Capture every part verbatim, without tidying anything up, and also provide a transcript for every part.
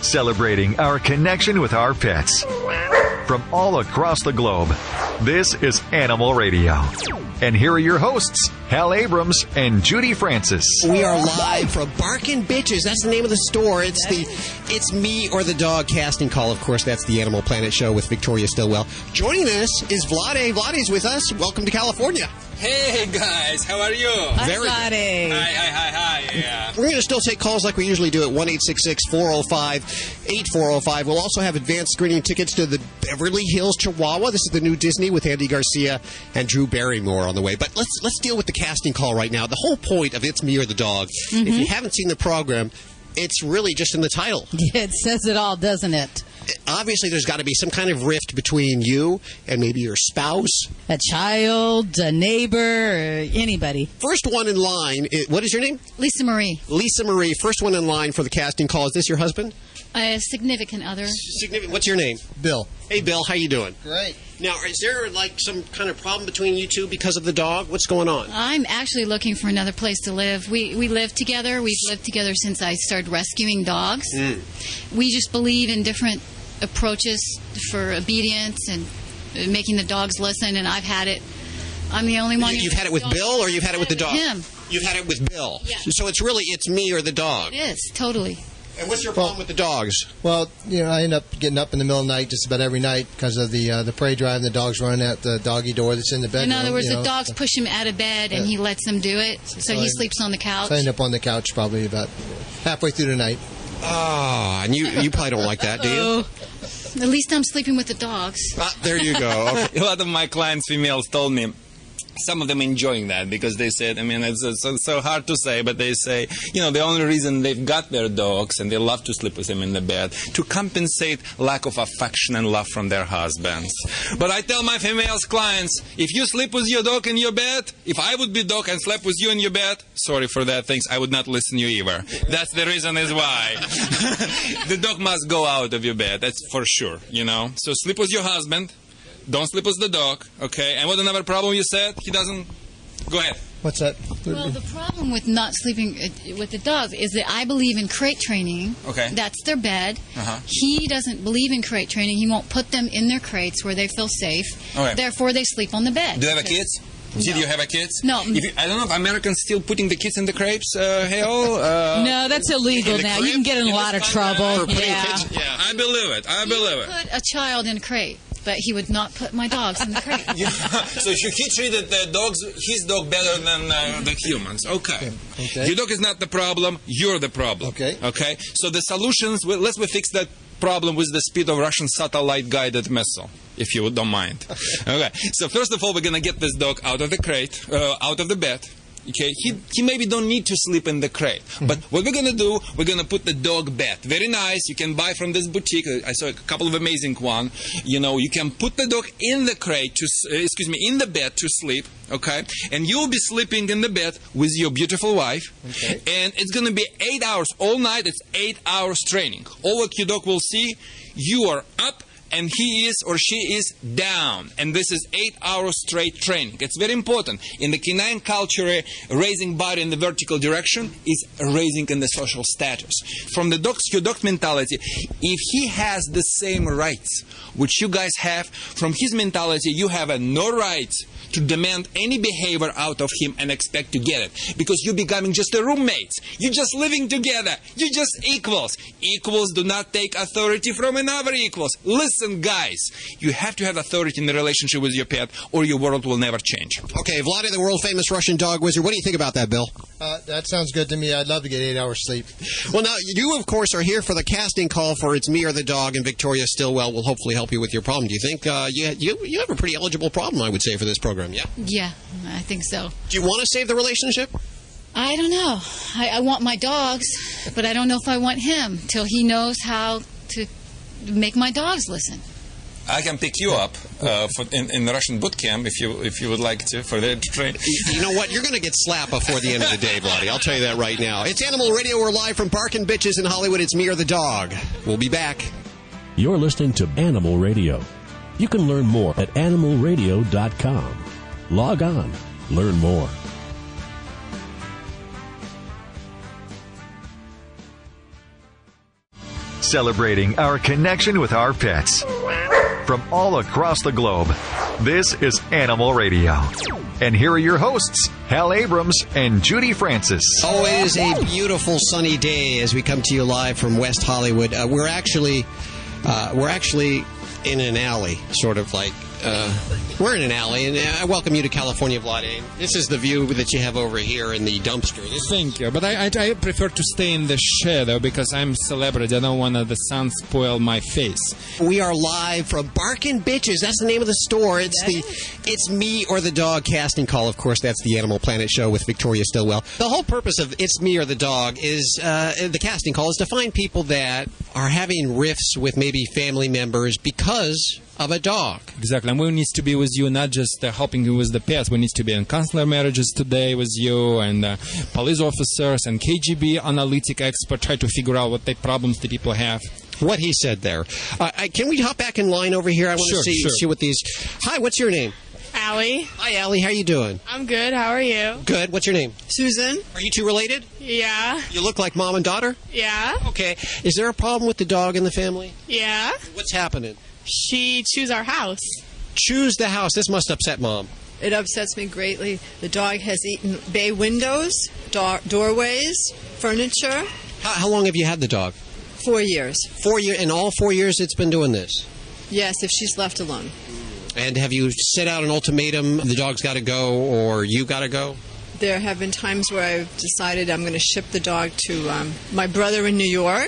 celebrating our connection with our pets. From all across the globe, this is Animal Radio. And here are your hosts, Hal Abrams and Judy Francis. We are live from Barkin' Bitches. That's the name of the store. It's the It's Me or the Dog casting call. Of course, that's the Animal Planet show with Victoria Stilwell. Joining us is Vlade. Vlade's with us. Welcome to California. Hey, guys. How are you? Hi, Very Vlade. Hi, hi, hi, hi. Yeah. We're going to still take calls like we usually do at one eight six six, four oh five, eight four oh five. We'll also have advanced screening tickets to the Beverly Hills Chihuahua. This is the new Disney with Andy Garcia and Drew Barrymore on the way. But let's let's deal with the casting call right now. The whole point of It's Me or the Dog, mm-hmm. if you haven't seen the program, it's really just in the title. It says it all, doesn't it? Obviously, there's got to be some kind of rift between you and maybe your spouse. A child, a neighbor, or anybody. First one in line, what is your name? Lisa Marie. Lisa Marie, first one in line for the casting call. Is this your husband? A significant other. Significant. What's your name? Bill. Hey, Bill, how you doing? Great. Now, is there, like, some kind of problem between you two because of the dog? What's going on? I'm actually looking for another place to live. We we live together. We've lived together since I started rescuing dogs. Mm. We just believe in different approaches for obedience and making the dogs listen, and I've had it. I'm the only one. You've had it with Bill, or you've had it with the dog? Him. You've had it with Bill. Yeah. So it's really, it's me or the dog. It is, totally. And what's your problem with the dogs? Well, you know, I end up getting up in the middle of the night just about every night because of the uh, the prey drive and the dogs running out the doggy door that's in the bedroom. In other words, you know, the dogs so. push him out of bed, and Yeah. he lets them do it, so, So he I- sleeps on the couch. So I end up on the couch probably about halfway through the night. Ah, and you, you probably don't like that, do you? Oh. At least I'm sleeping with the dogs. Ah, there you go. Okay. A lot of my clients, females, told me, some of them enjoying that because they said, I mean, it's, it's so, so hard to say, but they say, you know, the only reason they've got their dogs and they love to sleep with them in the bed to compensate lack of affection and love from their husbands. But I tell my females clients, if you sleep with your dog in your bed, if I would be dog and slept with you in your bed, sorry for that, things, I would not listen to you either. That's the reason is why. The dog must go out of your bed, that's for sure, you know. So sleep with your husband. Don't sleep with the dog, okay? And what another problem you said? He doesn't... Go ahead. What's that? Well, the problem with not sleeping uh, with the dogs is that I believe in crate training. Okay. That's their bed. Uh-huh. He doesn't believe in crate training. He won't put them in their crates where they feel safe. Okay. Therefore, they sleep on the bed. Do you have a kids? No. Do you have a kids? No. If you, I don't know if Americans still putting the kids in the crepes, uh, hell. Uh, No, that's illegal now. You can get in a lot of trouble. Yeah. Yeah, I believe it. I He believe would it. put a child in a crate, but he would not put my dogs in the crate. Yeah. So he he treated the dogs, his dog, better than uh, the humans. Okay. Okay. Your dog is not the problem. You're the problem. Okay. Okay. So the solutions. Well, let's we fix that problem with the speed of Russian satellite-guided missile, if you don't mind. Okay. So first of all, we're gonna get this dog out of the crate, uh, out of the bed. Okay, he, he maybe don't need to sleep in the crate. Mm-hmm. But what we're going to do, we're going to put the dog bed. Very nice. You can buy from this boutique. I saw a couple of amazing one. You know, you can put the dog in the crate, to uh, excuse me, in the bed to sleep. Okay, and you'll be sleeping in the bed with your beautiful wife. Okay. And it's going to be eight hours all night. It's eight hours training. All what your dog will see, you are up. And he is or she is down. And this is eight hours straight training. It's very important. In the canine culture, raising body in the vertical direction is raising in the social status. From the dog's, your dog mentality, if he has the same rights which you guys have, from his mentality, you have a no right to demand any behavior out of him and expect to get it. Because you're becoming just a roommate. You're just living together. You're just equals. Equals do not take authority from another equals. Listen, guys, you have to have authority in the relationship with your pet or your world will never change. Okay, Vlade, the world-famous Russian dog wizard. What do you think about that, Bill? Uh, that sounds good to me. I'd love to get eight hours sleep. Well, now, you, of course, are here for the casting call for It's Me or the Dog, and Victoria Stilwell will hopefully help you with your problem. Do you think uh, you, you you have a pretty eligible problem, I would say, for this program, yeah? Yeah, I think so. Do you want to save the relationship? I don't know. I, I want my dogs, but I don't know if I want him till he knows how to make my dogs listen. I can pick you up uh, for, in, in the Russian boot camp if you if you would like to for the train. You know what? You're going to get slapped before the end of the day, Vlade. I'll tell you that right now. It's Animal Radio. We're live from Barkin' Bitches in Hollywood. It's Me or the Dog. We'll be back. You're listening to Animal Radio. You can learn more at animal radio dot com. Log on. Learn more. celebrating our connection with our pets. From all across the globe, this is Animal Radio. And here are your hosts, Hal Abrams and Judy Francis. Oh, it is a beautiful sunny day as we come to you live from West Hollywood. Uh, we're actually, uh, we're actually in an alley, sort of like. Uh, we're in an alley, and I welcome you to California, Vlade. This is the view that you have over here in the dumpster. This Thank you, but I, I, I prefer to stay in the shadow because I'm a celebrity. I don't want the sun spoil my face. We are live from Barkin' Bitches. That's the name of the store. It's the It's Me or the Dog casting call. Of course, that's the Animal Planet show with Victoria Stilwell. The whole purpose of It's Me or the Dog is uh, the casting call is to find people that are having rifts with maybe family members because of a dog. Exactly. And we need to be with you, not just uh, helping you with the pets. We need to be in consular marriages today with you, and uh, police officers and K G B analytic expert try to figure out what the problems the people have. What he said there. Uh, I, can we hop back in line over here? I want Sure, to see sure. see what these. Hi, what's your name? Allie. Hi, Allie. How you doing? I'm good. How are you? Good. What's your name? Susan. Are you two related? Yeah. You look like mom and daughter. Yeah. Okay. Is there a problem with the dog in the family? Yeah. What's happening? She chews our house. Choose the house. This must upset mom. It upsets me greatly. The dog has eaten bay windows, door- doorways, furniture. How, how long have you had the dog? Four years. Four years. In all four years, it's been doing this. Yes, if she's left alone. And have you set out an ultimatum? The dog's got to go, or you got to go? There have been times where I've decided I'm going to ship the dog to um, my brother in New York.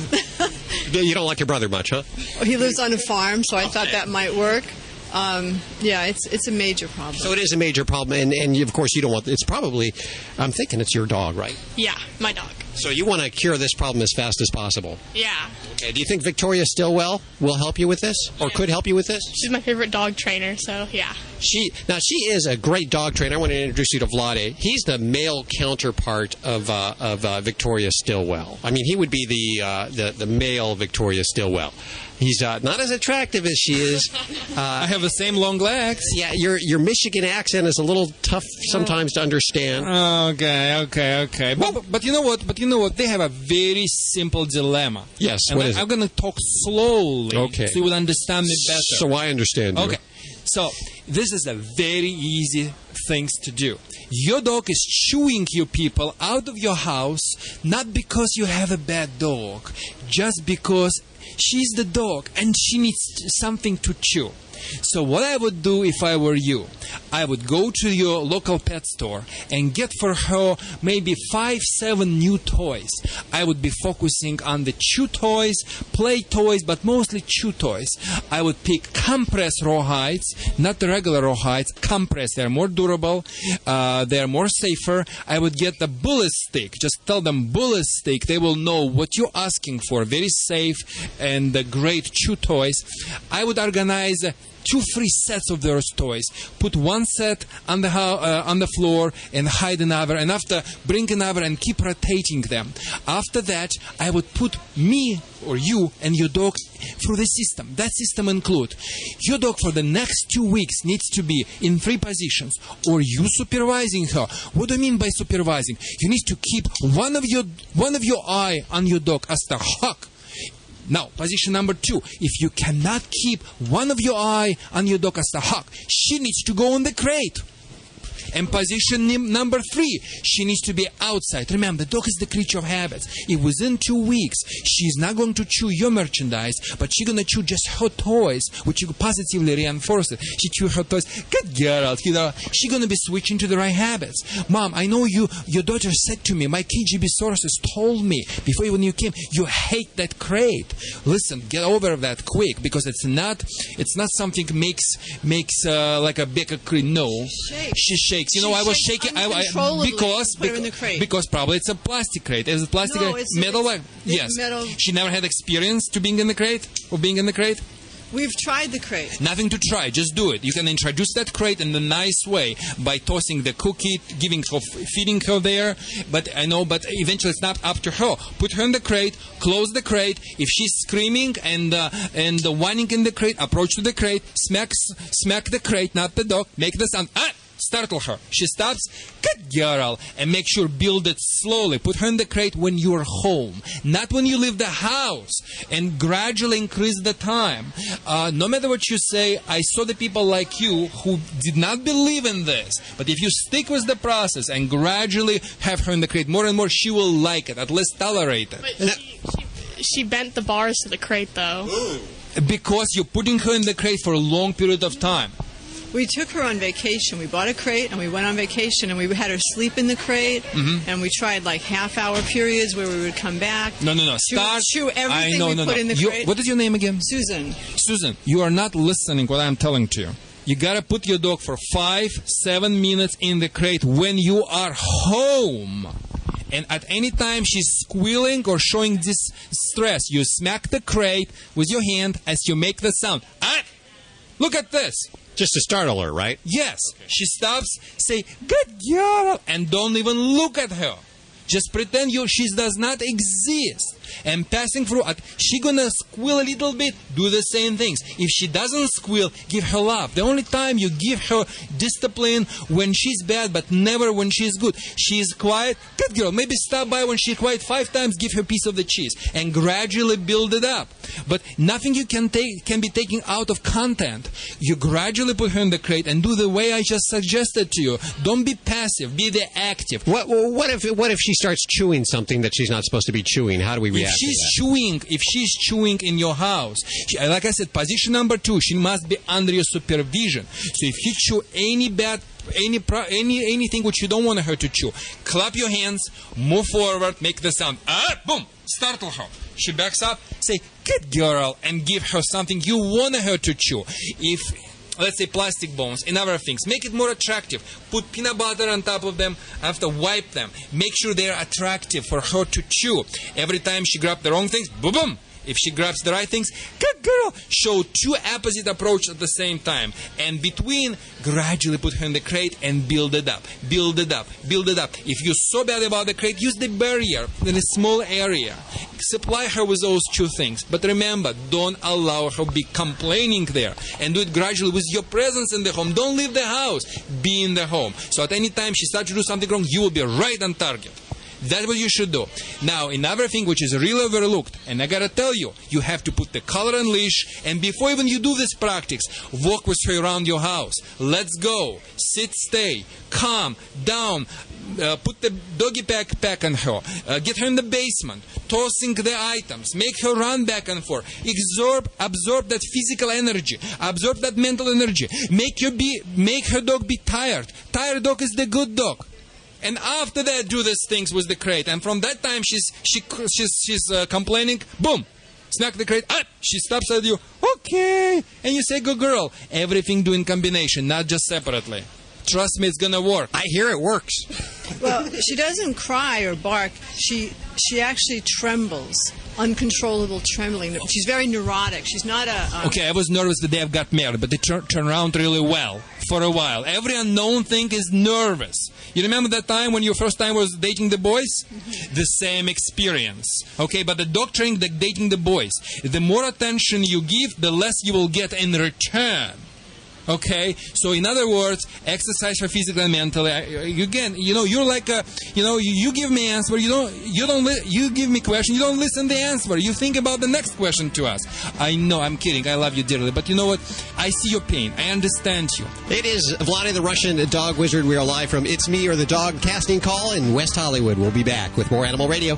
You don't like your brother much, huh? He lives on a farm, so I thought that might work. Um, yeah, it's it's a major problem. So it is a major problem, and, and you, of course you don't want. It's probably, I'm thinking it's your dog, right? Yeah, my dog. So you want to cure this problem as fast as possible. Yeah. Okay. Do you think Victoria Stilwell will help you with this, or could help you with this? She's my favorite dog trainer, so yeah. She now she is a great dog trainer. I want to introduce you to Vlade. He's the male counterpart of uh, of uh, Victoria Stilwell. I mean, he would be the uh, the the male Victoria Stilwell. He's uh, not as attractive as she is. Uh, I have the same long legs. Yeah, your your Michigan accent is a little tough sometimes to understand. Okay, okay, okay. But, but, but you know what? But you know what? They have a very simple dilemma. Yes, And what I, is it? I'm going to talk slowly Okay. so you will understand me better. So I understand you. Okay. So this is a very easy things to do. Your dog is chewing you people out of your house, not because you have a bad dog, just because she's the dog and she needs something to chew. So what I would do if I were you, I would go to your local pet store and get for her maybe five, seven new toys. I would be focusing on the chew toys, play toys, but mostly chew toys. I would pick compress rawhides, not the regular rawhides, compress. They're more durable, uh, they're more safer. I would get the bullet stick. Just tell them bullet stick. They will know what you're asking for. Very safe and uh, great chew toys. I would organize uh, two free sets of those toys. Put one set on the uh, on the floor and hide another, and after bring another and keep rotating them. After that, I would put me or you and your dog through the system. That system include your dog for the next two weeks needs to be in three positions, or you supervising her. What do I mean by supervising? You need to keep one of your one of your eye on your dog as the hawk. Now, position number two. If you cannot keep one of your eye on your dog as the hawk, she needs to go in the crate. And position nim- number three, she needs to be outside. Remember, the dog is the creature of habits. If within two weeks, she's not going to chew your merchandise, but she's going to chew just her toys, which you positively reinforce it. She chew her toys. Good girl, you know. She's going to be switching to the right habits. Mom, I know you, your daughter said to me, my K G B sources told me before when you came, you hate that crate. Listen, get over that quick, because it's not, it's not something makes, makes uh, like a bigger crate. No. Shakes. She shakes. You She know, I was shakes shaking I, I, uncontrollably. because Put her in the because, crate. because probably it's a plastic crate. Is it plastic No, crate? it's- metal? it's- like- it's yes. metal. She never had experience to being in the crate or being in the crate. We've tried the crate. Nothing to try. Just do it. You can introduce that crate in a nice way by tossing the cookie, giving her, feeding her there. But I know, but eventually it's not up to her. Put her in the crate. Close the crate. If she's screaming and uh, and uh, whining in the crate, approach to the crate. Smack smack the crate, not the dog. Make the sound. Ah! Startle her. She stops. Good girl. And make sure build it slowly. Put her in the crate when you're home, not when you leave the house. And gradually increase the time. Uh, no matter what you say, I saw the people like you who did not believe in this. But if you stick with the process and gradually have her in the crate more and more, she will like it, at least tolerate it. But she, she, she bent the bars to the crate, though. Because you're putting her in the crate for a long period of time. We took her on vacation. We bought a crate and we went on vacation and we had her sleep in the crate. Mm-hmm. And we tried like half-hour periods where we would come back. No, no, no. Chew, Start. chew everything I know, we no, put no. in the You, crate. what is your name again? Susan. Susan, you are not listening what I'm telling to you. You gotta put your dog for five, seven minutes in the crate when you are home. And at any time she's squealing or showing distress, you smack the crate with your hand as you make the sound. Ah! Look at this. Just to startle her, right? Yes. Okay. She stops, say, good girl, and don't even look at her. Just pretend you she does not exist. And passing through, she gonna squeal a little bit, do the same things. If she doesn't squeal, give her love. The only time you give her discipline when she's bad, but never when she's good. She's quiet, good girl. Maybe stop by when she's quiet five times, give her a piece of the cheese, and gradually build it up. But nothing you can take can be taken out of content. You gradually put her in the crate and do the way I just suggested to you. Don't be passive, be the active. What, what if what if she starts chewing something that she's not supposed to be chewing? How do we react? If she's chewing, if she's chewing in your house, she, like I said, position number two, she must be under your supervision. So if you chew any bad, any pro, any anything which you don't want her to chew, clap your hands, move forward, make the sound, ah, boom, startle her. She backs up, say, good girl, and give her something you want her to chew. If let's say plastic bones and other things, make it more attractive. Put peanut butter on top of them. After wipe them. Make sure they're attractive for her to chew. Every time she grabs the wrong things, boom, boom. If she grabs the right things, good girl. Show two opposite approaches at the same time. And between, gradually put her in the crate and build it up. Build it up. Build it up. If you're so bad about the crate, use the barrier in a small area. Supply her with those two things. But remember, don't allow her to be complaining there. And do it gradually with your presence in the home. Don't leave the house. Be in the home. So at any time she starts to do something wrong, you will be right on target. That's what you should do. Now, another thing which is really overlooked, and I gotta tell you, you have to put the collar and leash, and before even you do this practice, walk with her around your house. Let's go. Sit, stay, calm, down. Uh, put the doggy backpack on her. Uh, get her in the basement. Tossing the items. Make her run back and forth. Absorb, absorb that physical energy. Absorb that mental energy. Make her be, make her dog be tired. Tired dog is the good dog. And after that, do these things with the crate. And from that time, she's she she's she's uh, complaining. Boom, smack the crate. Ah, she stops at you. Okay, and you say, "Good girl." Everything do in combination, not just separately. Trust me, it's gonna work. I hear it works. Well, she doesn't cry or bark. She she actually trembles. Uncontrollable trembling. She's very neurotic. She's not a... Um... Okay, I was nervous the day I got married, but they tur- turned around really well for a while. Every unknown thing is nervous. You remember that time when your first time was dating the boys? Mm-hmm. The same experience. Okay, but the dog training, the dating the boys. The more attention you give, the less you will get in return. Okay, so in other words, exercise her physically and mentally. You again, you know, you're like a, you know, you, you give me answer, you don't, you don't, li- you give me question, you don't listen to the answer. You think about the next question to us. I know, I'm kidding. I love you dearly, but you know what? I see your pain. I understand you. It is Vlade the Russian Dog Wizard. We are live from It's Me or the Dog casting call in West Hollywood. We'll be back with more Animal Radio.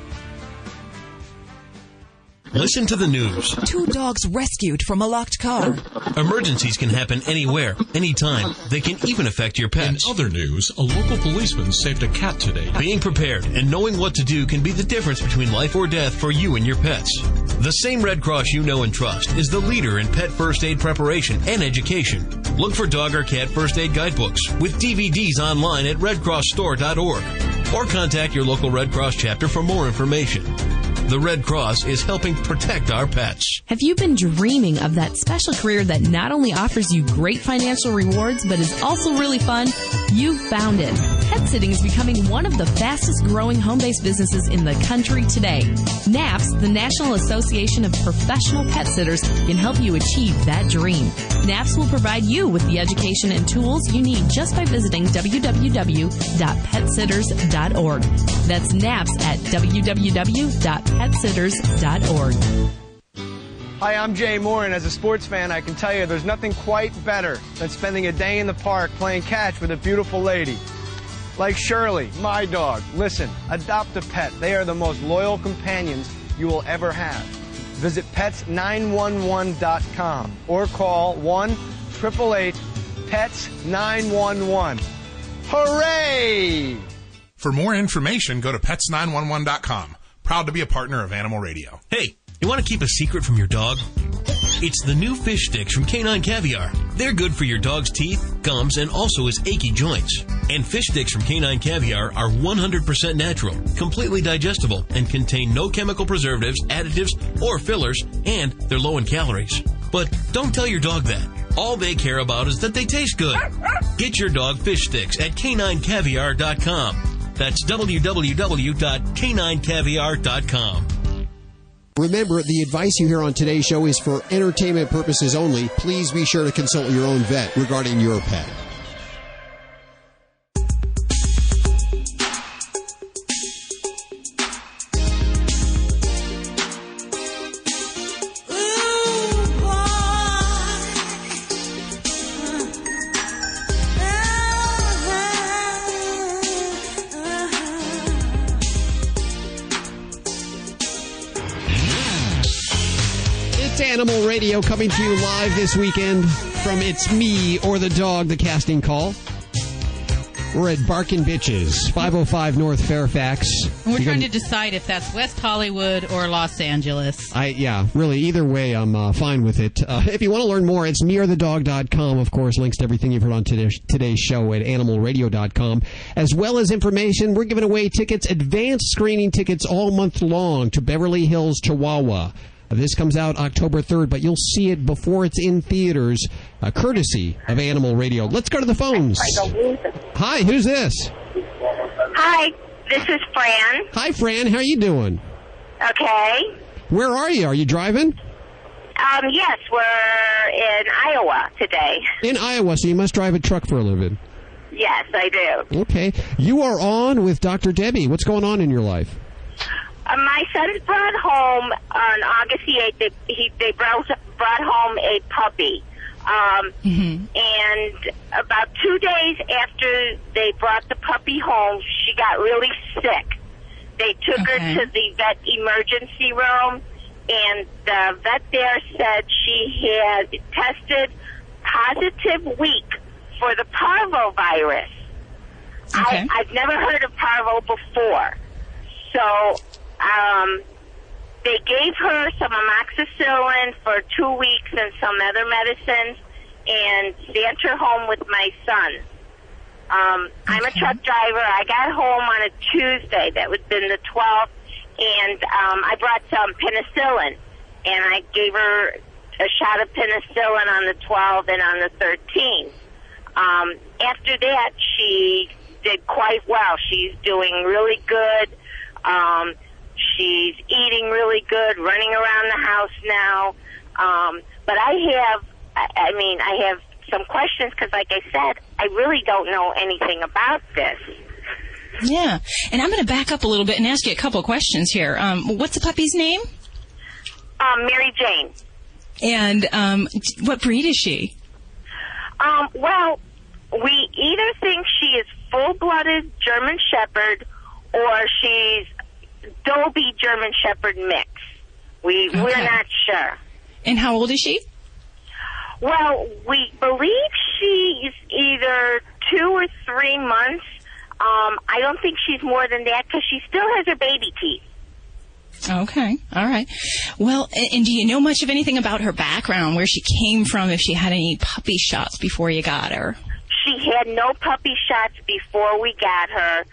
Listen to the news. Two dogs rescued from a locked car. Emergencies can happen anywhere, anytime. They can even affect your pets. In other news, a local policeman saved a cat today. Being prepared and knowing what to do can be the difference between life or death for you and your pets. The same Red Cross you know and trust is the leader in pet first aid preparation and education. Look for dog or cat first aid guidebooks with D V Ds online at red cross store dot org or contact your local Red Cross chapter for more information. The Red Cross is helping protect our pets. Have you been dreaming of that special career that not only offers you great financial rewards, but is also really fun? You found it. Pet sitting is becoming one of the fastest growing home-based businesses in the country today. NAPS, the National Association of Professional Pet Sitters, can help you achieve that dream. NAPS will provide you with the education and tools you need just by visiting w w w dot pet sitters dot org. That's NAPS at w w w dot pet sitters dot org. Hi, I'm Jay Moore, and as a sports fan, I can tell you there's nothing quite better than spending a day in the park playing catch with a beautiful lady. Like Shirley, my dog. Listen, adopt a pet. They are the most loyal companions you will ever have. Visit pets nine one one dot com or call one eight eight eight pets nine one one. Hooray! For more information, go to pets nine one one dot com. Proud to be a partner of Animal Radio. Hey, you want to keep a secret from your dog? It's the new fish sticks from Canine Caviar. They're good for your dog's teeth, gums, and also his achy joints. And fish sticks from Canine Caviar are one hundred percent natural, completely digestible, and contain no chemical preservatives, additives, or fillers, and they're low in calories. But don't tell your dog that. All they care about is that they taste good. Get your dog fish sticks at canine caviar dot com. That's w w w dot canine caviar dot com. Remember, the advice you hear on today's show is for entertainment purposes only. Please be sure to consult your own vet regarding your pet. Animal Radio coming to you live this weekend from It's Me or the Dog, the casting call. We're at Barkin' Bitches, five oh five North Fairfax. And we're you trying can, to decide if that's West Hollywood or Los Angeles. I Yeah, really, either way, I'm uh, fine with it. Uh, if you want to learn more, it's me or the dog dot com. Of course, links to everything you've heard on today's, today's show at animal radio dot com. As well as information, we're giving away tickets, advanced screening tickets all month long to Beverly Hills, Chihuahua. This comes out October third, but you'll see it before it's in theaters, uh, courtesy of Animal Radio. Let's go to the phones. Hi, who's this? Hi, this is Fran. Hi, Fran. How are you doing? Okay. Where are you? Are you driving? Um, yes, we're in Iowa today. In Iowa, so you must drive a truck for a living. Yes, I do. Okay. You are on with Doctor Debbie. What's going on in your life? Uh, my son brought home on August the eighth. They, he, they brought, brought home a puppy. Um, mm-hmm. And about two days after they brought the puppy home, she got really sick. They took okay. her to the vet emergency room, and the vet there said she had tested positive weak for the parvovirus. Okay. I, I've never heard of parvo before. So um, they gave her some amoxicillin for two weeks and some other medicines and sent her home with my son. Um, okay. I'm a truck driver. I got home on a Tuesday. That would have been the twelfth. And um, I brought some penicillin. And I gave her a shot of penicillin on the twelfth and on the thirteenth. Um, after that, she did quite well. She's doing really good. Um, she's eating really good, running around the house now. Um, but I have, I, I mean, I have some questions because, like I said, I really don't know anything about this. Yeah, and I'm going to back up a little bit and ask you a couple of questions here. Um, what's the puppy's name? Um, Mary Jane. And um, what breed is she? Um, well, we either think she is full-blooded German Shepherd or she's Dobie German Shepherd mix. We, okay. We're not sure. And how old is she? Well, we believe she's either two or three months. Um, I don't think she's more than that because she still has her baby teeth. Okay. All right. Well, and, and do you know much of anything about her background, where she came from, if she had any puppy shots before you got her? She had no puppy shots before we got her.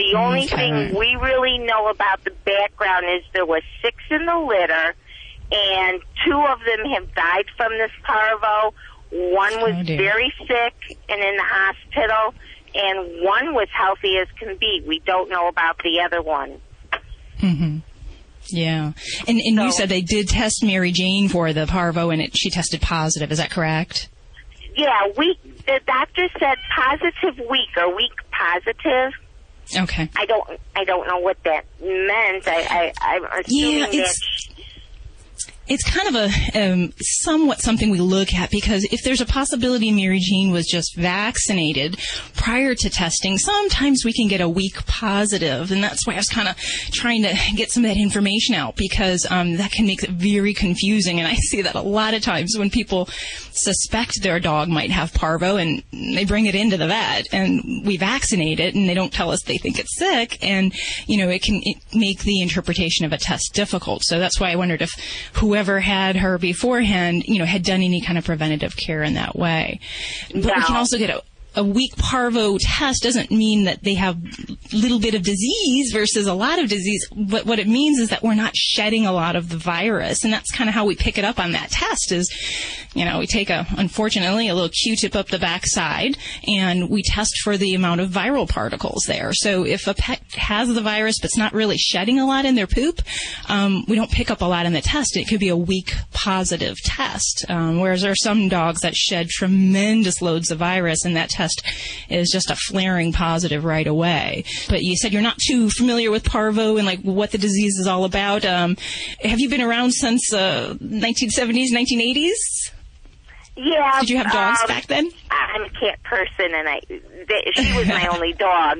The only Okay. thing we really know about the background is there was six in the litter, and two of them have died from this parvo. One was Oh, dear. very sick and in the hospital, and one was healthy as can be. We don't know about the other one. Mm-hmm. Yeah. And, and you said they did test Mary Jane for the parvo, and it, she tested positive. Is that correct? Yeah, weak. The doctor said positive weak or weak positive. Okay. I don't. I don't know what that meant. I. I I'm assuming Yeah, that. it's- It's kind of a um, somewhat something we look at, because if there's a possibility Mary Jane was just vaccinated prior to testing, sometimes we can get a weak positive, and that's why I was kind of trying to get some of that information out, because um, that can make it very confusing, and I see that a lot of times when people suspect their dog might have parvo and they bring it into the vet and we vaccinate it and they don't tell us they think it's sick, and you know it can it make the interpretation of a test difficult. So that's why I wondered if whoever had her beforehand, you know, had done any kind of preventative care in that way. But we can also get a a weak parvo test doesn't mean that they have a little bit of disease versus a lot of disease. But what it means is that we're not shedding a lot of the virus. And that's kind of how we pick it up on that test is, you know, we take a, unfortunately, a little Q-tip up the backside and we test for the amount of viral particles there. So if a pet has the virus but's not really shedding a lot in their poop, um, we don't pick up a lot in the test. It could be a weak positive test. Um, whereas there are some dogs that shed tremendous loads of virus, and that test is just a flaring positive right away. But you said you're not too familiar with parvo and like what the disease is all about. Um, have you been around since uh, nineteen seventies, nineteen eighties? Yeah. Did you have dogs um, back then? I'm a cat person, and I they, she was my only dog.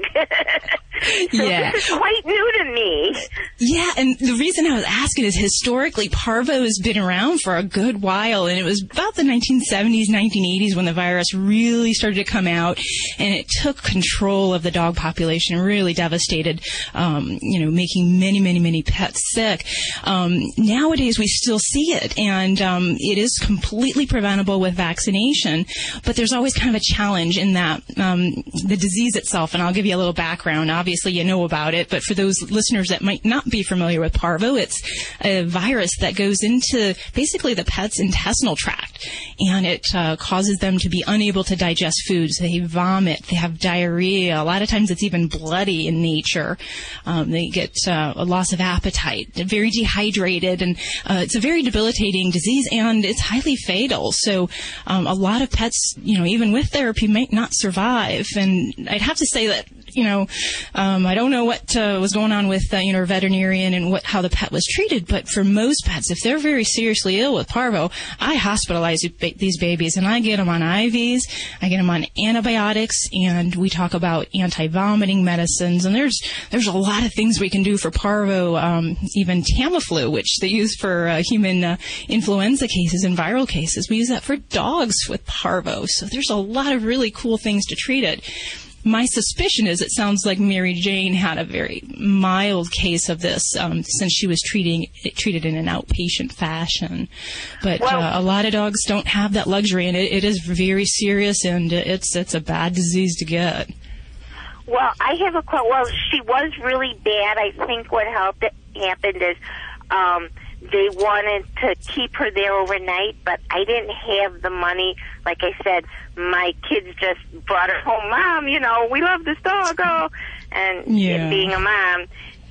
So Yeah. this is quite new to me. Yeah, and the reason I was asking is historically parvo has been around for a good while, and it was about the nineteen seventies, nineteen eighties when the virus really started to come out, and it took control of the dog population, really devastated, um, you know, making many, many, many pets sick. Um, nowadays we still see it, and um, it is completely preventable with vaccination, but there's always kind of a challenge in that um, the disease itself, and I'll give you a little background. Obviously, you know about it, but for those listeners that might not be familiar with parvo, it's a virus that goes into basically the pet's intestinal tract, and it uh, causes them to be unable to digest foods. They vomit, they have diarrhea. A lot of times it's even bloody in nature. Um, they get uh, a loss of appetite, they're very dehydrated, and uh, it's a very debilitating disease, and it's highly fatal. So um, a lot of pets, you know, even with therapy, might not survive. And I'd have to say that, you know, um, I don't know what uh, was going on with, uh, you know, a veterinarian and what how the pet was treated, but for most pets, if they're very seriously ill with parvo, I hospitalize these babies, and I get them on I Vs, I get them on antibiotics, and we talk about anti-vomiting medicines, and there's there's a lot of things we can do for parvo, um, even Tamiflu, which they use for uh, human uh, influenza cases and viral cases. We use that for dogs with parvo, so there's a lot of really cool things to treat it. My suspicion is it sounds like Mary Jane had a very mild case of this um, since she was treating treated in an outpatient fashion. But Well- uh, a lot of dogs don't have that luxury, and it, it is very serious, and it's it's a bad disease to get. Well, I have a quote. Well, she was really bad. I think what helped it, happened is um, they wanted to keep her there overnight, but I didn't have the money. Like I said, my kids just brought her home. Mom, you know, we love this dog, oh, and Yeah. being a mom.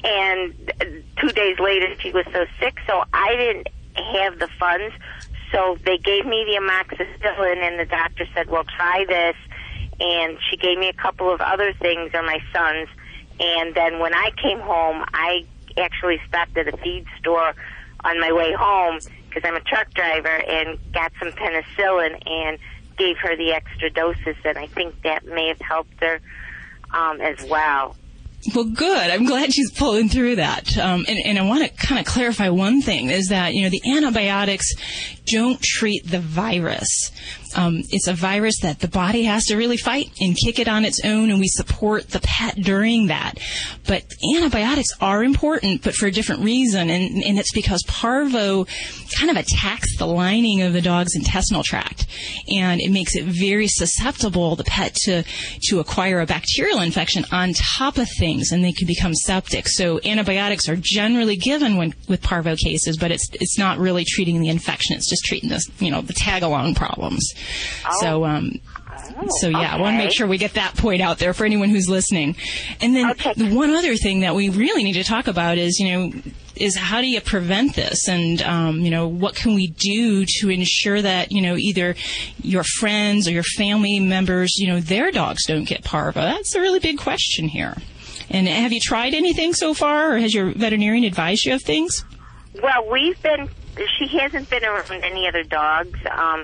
And two days later, she was so sick, so I didn't have the funds. So they gave me the amoxicillin, and the doctor said, well, try this. And she gave me a couple of other things, or my son's. And then when I came home, I actually stopped at a feed store on my way home, because I'm a truck driver, and got some penicillin and gave her the extra doses, and I think that may have helped her um, as well. Well, good. I'm glad she's pulling through that. Um, and, and I want to kind of clarify one thing, is that, you know, the antibiotics don't treat the virus. Um, it's a virus that the body has to really fight and kick it on its own, and we support the pet during that. But antibiotics are important, but for a different reason, and, and it's because parvo kind of attacks the lining of the dog's intestinal tract, and it makes it very susceptible, the pet, to, to acquire a bacterial infection on top of things, and they can become septic. So antibiotics are generally given when, with parvo cases, but it's it's not really treating the infection. It's just treating this, you know, the tag-along problems. Oh. So, um, so yeah, I want to make sure we get that point out there for anyone who's listening. And then okay. the one other thing that we really need to talk about is, you know, is how do you prevent this? And, um, you know, what can we do to ensure that, you know, either your friends or your family members, you know, their dogs don't get parvo? That's a really big question here. And have you tried anything so far, or has your veterinarian advised you of things? Well, we've been, she hasn't been around any other dogs. Um,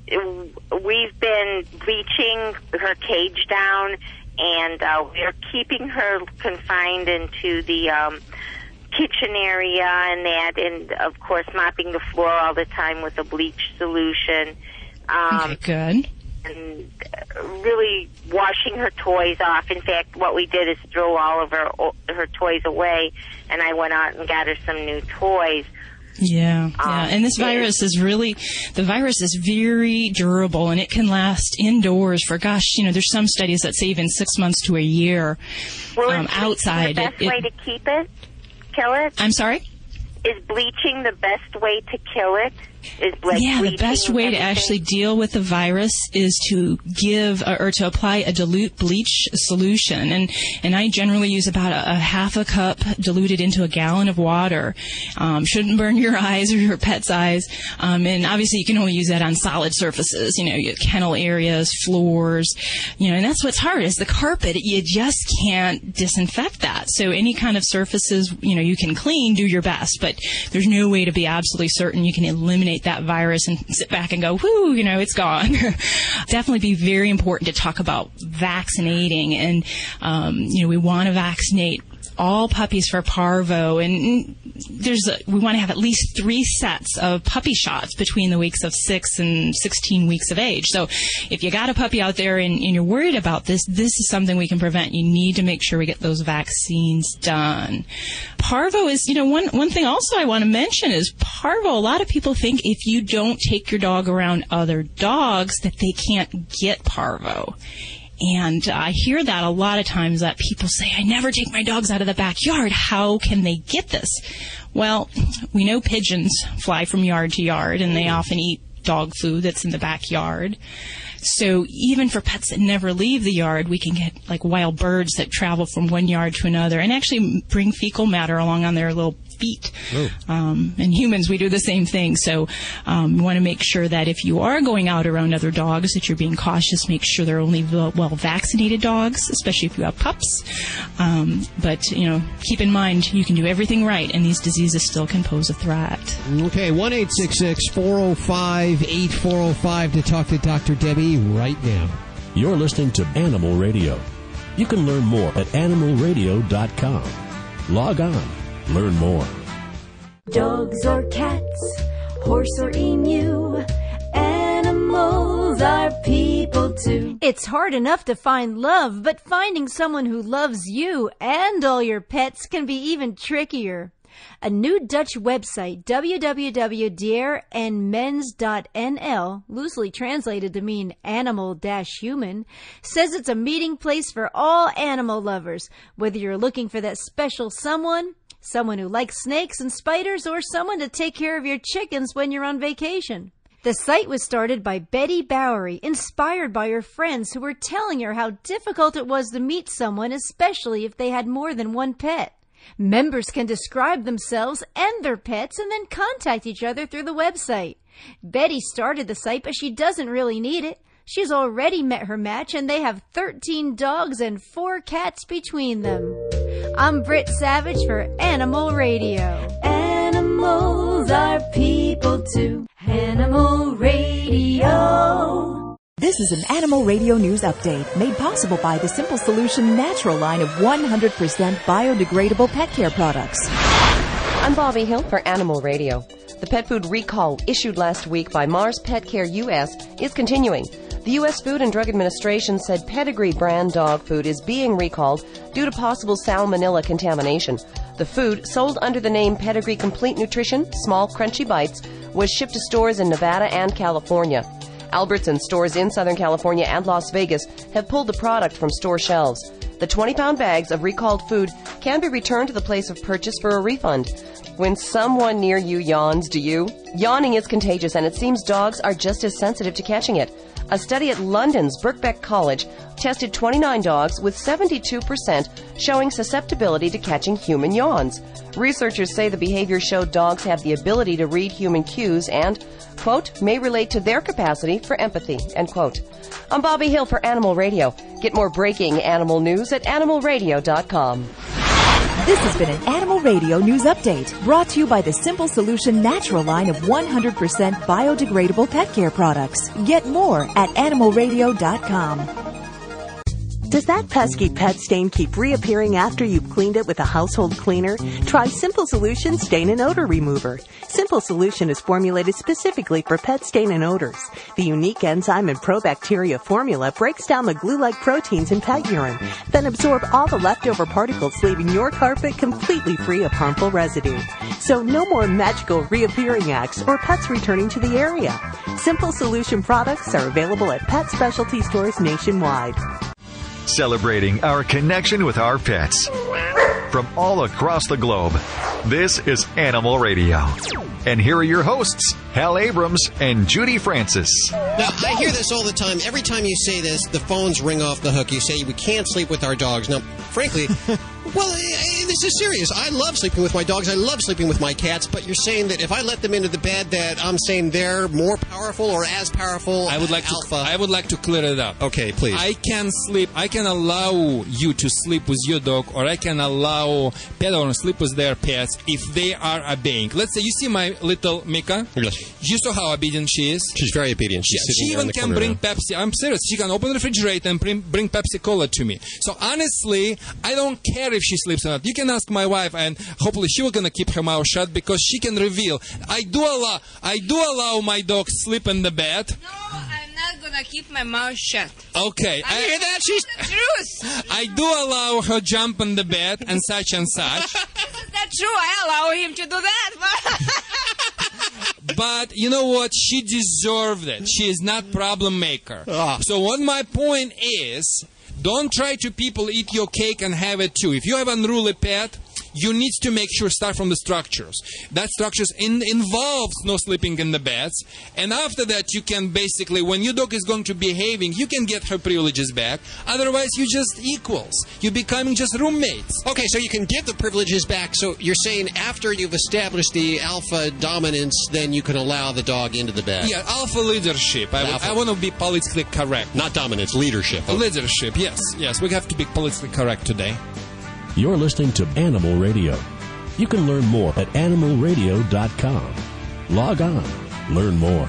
we've been bleaching her cage down, and uh, we're keeping her confined into the um, kitchen area and that, and, of course, mopping the floor all the time with a bleach solution. Um, okay, good. And really washing her toys off. In fact, what we did is throw all of her her toys away, and I went out and got her some new toys. Yeah, yeah. Um, and this virus is really, the virus is very durable, and it can last indoors for, gosh, you know, there's some studies that say even six months to a year well, um, is outside. the best it, way it, to keep it? Kill it? I'm sorry? Is bleaching the best way to kill it? Is like yeah, the best way everything? to actually deal with the virus is to give or, or to apply a dilute bleach solution, and and I generally use about a, a half a cup diluted into a gallon of water. Um, shouldn't burn your eyes or your pet's eyes, um, and obviously you can only use that on solid surfaces, you know, your kennel areas, floors, you know, and that's what's hard is the carpet. You just can't disinfect that. So any kind of surfaces, you know, you can clean, do your best, but there's no way to be absolutely certain you can eliminate that virus and sit back and go, whoo, you know, it's gone. Definitely be very important to talk about vaccinating. And, um, you know, we want to vaccinate all puppies for parvo, and there's a, we want to have at least three sets of puppy shots between the weeks of six and sixteen weeks of age. So if you got a puppy out there and, and you're worried about this, this is something we can prevent. You need to make sure we get those vaccines done. Parvo is, you know, one, one thing also I want to mention is parvo. A lot of people think if you don't take your dog around other dogs that they can't get parvo. And I hear that a lot of times, that people say, I never take my dogs out of the backyard. How can they get this? Well, we know pigeons fly from yard to yard, and they often eat dog food that's in the backyard. So even for pets that never leave the yard, we can get like wild birds that travel from one yard to another and actually bring fecal matter along on their little feet. Um, and humans, we do the same thing. So um, we want to make sure that if you are going out around other dogs, that you're being cautious. Make sure they're only well-vaccinated dogs, especially if you have pups. Um, but, you know, keep in mind, you can do everything right, and these diseases still can pose a threat. Okay, one eight six six, four oh five, eight four oh five to talk to Doctor Debbie right now. You're listening to Animal Radio. You can learn more at animal radio dot com. Log on. Learn more. Dogs or cats, horse or emu, animals are people too. It's hard enough to find love, but finding someone who loves you and all your pets can be even trickier. A new Dutch website, w w w dot dier en mens dot n l, loosely translated to mean animal-human, says it's a meeting place for all animal lovers, whether you're looking for that special someone, someone who likes snakes and spiders, or someone to take care of your chickens when you're on vacation. The site was started by Betty Bowery, inspired by her friends who were telling her how difficult it was to meet someone, especially if they had more than one pet. Members can describe themselves and their pets and then contact each other through the website. Betty started the site, but she doesn't really need it. She's already met her match, and they have thirteen dogs and four cats between them. I'm Britt Savage for Animal Radio. Animals are people too. Animal Radio. This is an Animal Radio News Update made possible by the Simple Solution Natural line of one hundred percent biodegradable pet care products. I'm Bobby Hill for Animal Radio. The pet food recall issued last week by Mars Pet Care U S is continuing. The U S Food and Drug Administration said Pedigree brand dog food is being recalled due to possible salmonella contamination. The food, sold under the name Pedigree Complete Nutrition, Small Crunchy Bites, was shipped to stores in Nevada and California. Albertsons stores in Southern California and Las Vegas have pulled the product from store shelves. The twenty-pound bags of recalled food can be returned to the place of purchase for a refund. When someone near you yawns, do you? Yawning is contagious, and it seems dogs are just as sensitive to catching it. A study at London's Birkbeck College tested twenty-nine dogs with seventy-two percent showing susceptibility to catching human yawns. Researchers say the behavior showed dogs have the ability to read human cues and, quote, may relate to their capacity for empathy, end quote. I'm Bobby Hill for Animal Radio. Get more breaking animal news at animal radio dot com. This has been an Animal Radio News Update brought to you by the Simple Solution Natural line of one hundred percent biodegradable pet care products. Get more at animal radio dot com. Does that pesky pet stain keep reappearing after you've cleaned it with a household cleaner? Try Simple Solution Stain and Odor Remover. Simple Solution is formulated specifically for pet stain and odors. The unique enzyme and probacteria formula breaks down the glue-like proteins in pet urine, then absorb all the leftover particles, leaving your carpet completely free of harmful residue. So no more magical reappearing acts or pets returning to the area. Simple Solution products are available at pet specialty stores nationwide. Celebrating our connection with our pets. From all across the globe, this is Animal Radio. And here are your hosts, Hal Abrams and Judy Francis. Now, I hear this all the time. Every time you say this, the phones ring off the hook. You say, we can't sleep with our dogs. Now, frankly, well, this is serious. I love sleeping with my dogs. I love sleeping with my cats. But you're saying that if I let them into the bed, that I'm saying they're more powerful or as powerful I would like alpha? To, I would like to clear it up. Okay, please. I can sleep. I can allow you to sleep with your dog, or I can allow pet owners to sleep with their pets if they are obeying. Let's say you see my little Mika. Yes. You saw how obedient she is. She's very obedient. She's yeah, sitting she there in even the can corner bring now. Pepsi. I'm serious. She can open the refrigerator and bring, bring Pepsi Cola to me. So honestly, I don't care if she sleeps or not. You can ask my wife, and hopefully she will gonna keep her mouth shut because she can reveal. I do allow. I do allow my dog sleep in the bed. No, I'm not gonna keep my mouth shut. Okay. I, I hear that. She's the truth. I do allow her jump in the bed and such and such. This is not true. I allow him to do that. But you know what? She deserved it. She is not problem maker. Ah. So what my point is, don't try to people eat your cake and have it too. If you have an unruly pet, you need to make sure start from the structures. That structures in, involves no sleeping in the beds. And after that, you can basically, when your dog is going to behaving, you can get her privileges back. Otherwise, you just equals. You're becoming just roommates. Okay, so you can give the privileges back. So you're saying after you've established the alpha dominance, then you can allow the dog into the bed. Yeah, alpha leadership. I, Alpha. I want to be politically correct. Not dominance, leadership. Leadership, yes. Yes, we have to be politically correct today. You're listening to Animal Radio. You can learn more at animal radio dot com. Log on. Learn more.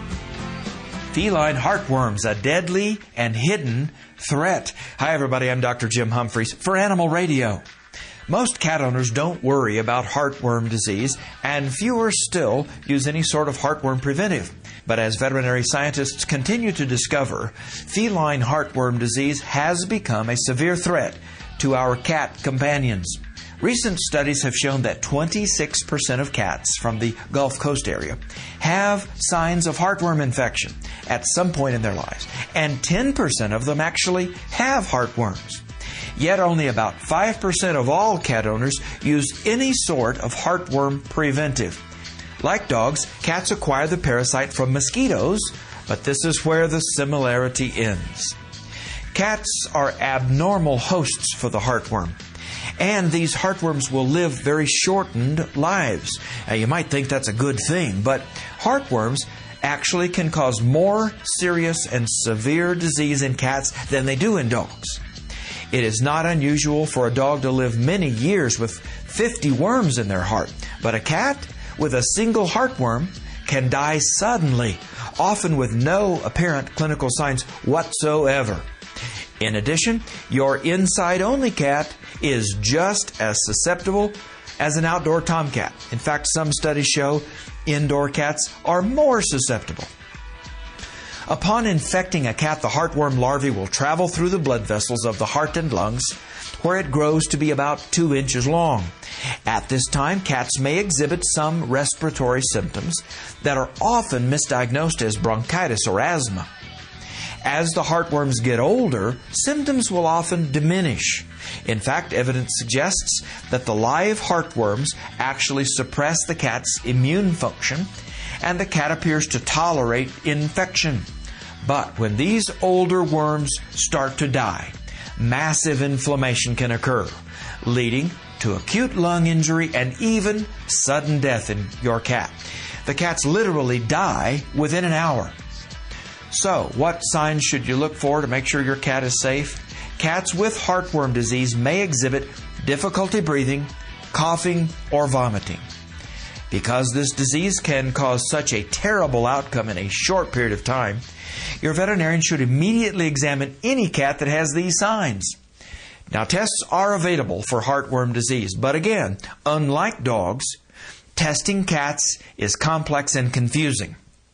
Feline heartworms, a deadly and hidden threat. Hi, everybody. I'm Doctor Jim Humphries for Animal Radio. Most cat owners don't worry about heartworm disease, and fewer still use any sort of heartworm preventive. But as veterinary scientists continue to discover, feline heartworm disease has become a severe threat to our cat companions. Recent studies have shown that twenty-six percent of cats from the Gulf Coast area have signs of heartworm infection at some point in their lives, and ten percent of them actually have heartworms. Yet only about five percent of all cat owners use any sort of heartworm preventive. Like dogs, cats acquire the parasite from mosquitoes, but this is where the similarity ends. Cats are abnormal hosts for the heartworm, and these heartworms will live very shortened lives. Now, you might think that's a good thing, but heartworms actually can cause more serious and severe disease in cats than they do in dogs. It is not unusual for a dog to live many years with fifty worms in their heart, but a cat with a single heartworm can die suddenly, often with no apparent clinical signs whatsoever. In addition, your inside-only cat is just as susceptible as an outdoor tomcat. In fact, some studies show Indoor cats are more susceptible. Upon infecting a cat, the heartworm larvae will travel through the blood vessels of the heart and lungs, where it grows to be about two inches long. At this time, cats may exhibit some respiratory symptoms that are often misdiagnosed as bronchitis or asthma. As the heartworms get older, symptoms will often diminish. In fact, evidence suggests that the live heartworms actually suppress the cat's immune function, and the cat appears to tolerate infection. But when these older worms start to die, massive inflammation can occur, leading to acute lung injury and even sudden death in your cat. The cats literally die within an hour. So, what signs should you look for to make sure your cat is safe? Cats with heartworm disease may exhibit difficulty breathing, coughing, or vomiting. Because this disease can cause such a terrible outcome in a short period of time, your veterinarian should immediately examine any cat that has these signs. Now, tests are available for heartworm disease, but again, unlike dogs, testing cats is complex and confusing.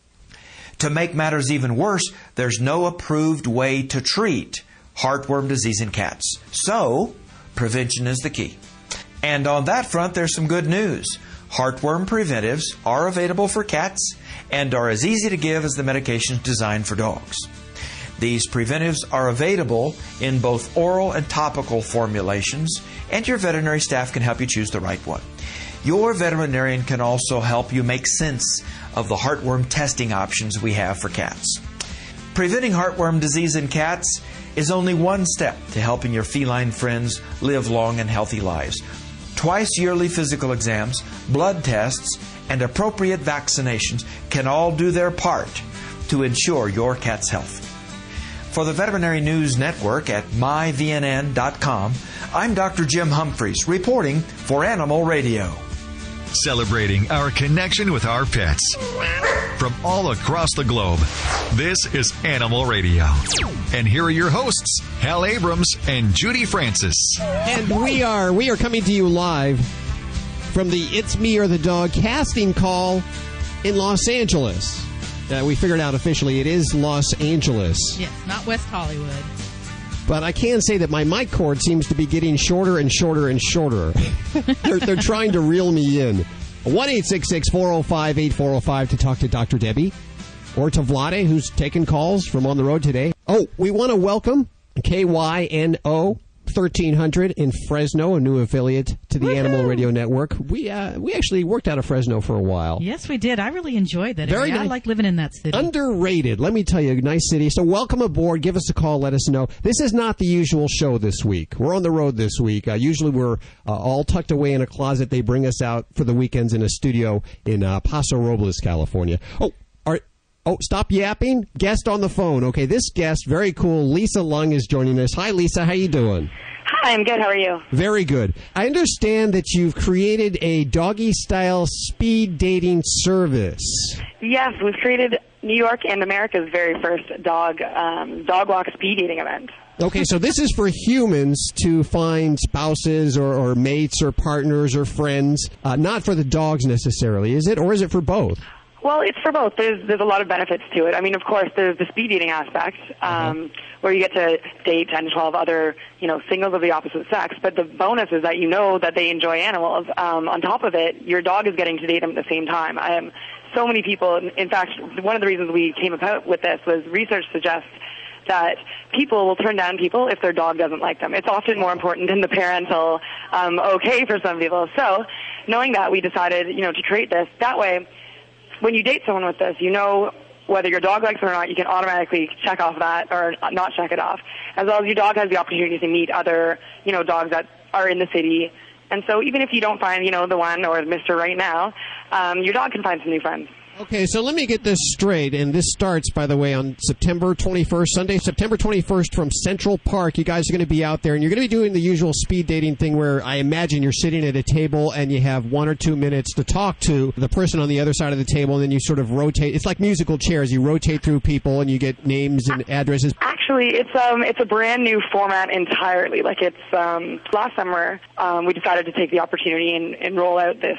To make matters even worse, there's no approved way to treat heartworm disease in cats. So, prevention is the key. And on that front, there's some good news. Heartworm preventives are available for cats and are as easy to give as the medications designed for dogs. These preventives are available in both oral and topical formulations, and your veterinary staff can help you choose the right one. Your veterinarian can also help you make sense of the heartworm testing options we have for cats. Preventing heartworm disease in cats is only one step to helping your feline friends live long and healthy lives. Twice yearly physical exams, blood tests, and appropriate vaccinations can all do their part to ensure your cat's health. For the Veterinary News Network at my V N N dot com, I'm Doctor Jim Humphries, reporting for Animal Radio. Celebrating our connection with our pets. From all across the globe, this is Animal Radio. And here are your hosts, Hal Abrams and Judy Francis. And we are we are coming to you live from the It's Me or the Dog casting call in Los Angeles. Uh, we figured out officially it is Los Angeles. Yes, not West Hollywood. But I can say that my mic cord seems to be getting shorter and shorter and shorter. they're, they're trying to reel me in. one eight six six, four oh five, eight four oh five to talk to Doctor Debbie or to Vlade, who's taking calls from on the road today. Oh, we want to welcome K Y N O thirteen hundred in Fresno, a new affiliate to the Woo-hoo! Animal Radio Network. We uh, we actually worked out of Fresno for a while. Yes, we did. I really enjoyed that Very area. nice. I like living in that city. Underrated. Let me tell you, nice city. So welcome aboard. Give us a call. Let us know. This is not the usual show this week. We're on the road this week. Uh, usually we're uh, all tucked away in a closet. They bring us out for the weekends in a studio in uh, Paso Robles, California. Oh, are Oh, stop yapping. Guest on the phone. Okay, this guest, very cool. Lisa Lung is joining us. Hi, Lisa. How you doing? Hi, I'm good. How are you? Very good. I understand that you've created a doggy-style speed dating service. Yes, we've created New York and America's very first dog um, dog walk speed dating event. Okay, so this is for humans to find spouses or, or mates or partners or friends, uh, not for the dogs necessarily, is it? Or is it for both? Well, it's for both. There's there's a lot of benefits to it. I mean, of course, there's the speed dating aspect, um, uh-huh. where you get to date ten to twelve other, you know, singles of the opposite sex. But the bonus is that you know that they enjoy animals. Um, on top of it, your dog is getting to date them at the same time. I am so many people. In fact, one of the reasons we came about with this was research suggests that people will turn down people if their dog doesn't like them. It's often more important than the parental um, okay for some people. So, knowing that, we decided, you know, to create this that way. When you date someone with this, you know whether your dog likes it or not. You can automatically check off that or not check it off, as well as your dog has the opportunity to meet other, you know, dogs that are in the city. And so even if you don't find, you know, the one or Mister right now, um, your dog can find some new friends. Okay, so let me get this straight, and this starts, by the way, on September twenty-first, Sunday, September twenty-first from Central Park. You guys are going to be out there, and you're going to be doing the usual speed dating thing where I imagine you're sitting at a table and you have one or two minutes to talk to the person on the other side of the table, and then you sort of rotate. It's like musical chairs. You rotate through people, and you get names and addresses. Actually, it's um it's a brand new format entirely. Like it's um last summer, um, we decided to take the opportunity and, and roll out this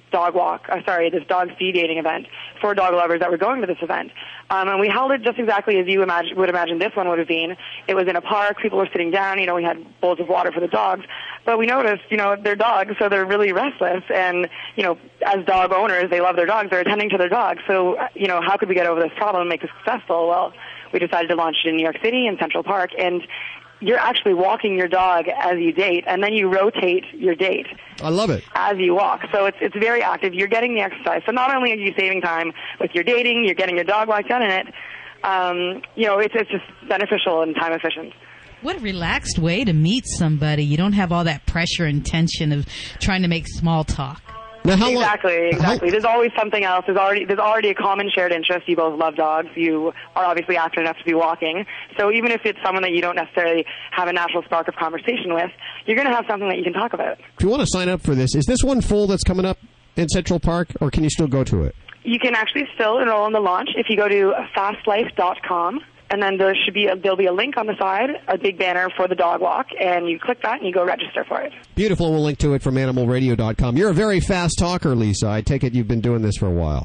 dog walk, uh, sorry, this dog speed dating event for dog lovers that were going to this event. Um, and we held it just exactly as you imagine, would imagine this one would have been. It was in a park. People were sitting down. You know, we had bowls of water for the dogs. But we noticed, you know, they're dogs, so they're really restless. And, you know, as dog owners, they love their dogs. They're attending to their dogs. So, you know, how could we get over this problem and make this successful? Well, we decided to launch it in New York City in Central Park. And you're actually walking your dog as you date, and then you rotate your date. I love it. As you walk. So it's it's very active. You're getting the exercise. So not only are you saving time with your dating, you're getting your dog walk done in it. Um, you know, it's, it's just beneficial and time efficient. What a relaxed way to meet somebody. You don't have all that pressure and tension of trying to make small talk. Now, how exactly, long, exactly. How, there's always something else. There's already there's already a common shared interest. You both love dogs. You are obviously active enough to be walking. So even if it's someone that you don't necessarily have a natural spark of conversation with, you're going to have something that you can talk about. If you want to sign up for this, is this one full that's coming up in Central Park, or can you still go to it? You can actually still enroll in the launch if you go to fast life dot com. And then there should be a, there'll be a link on the side, a big banner for the dog walk, and you click that and you go register for it. Beautiful. We'll link to it from animal radio dot com. You're a very fast talker, Lisa. I take it you've been doing this for a while.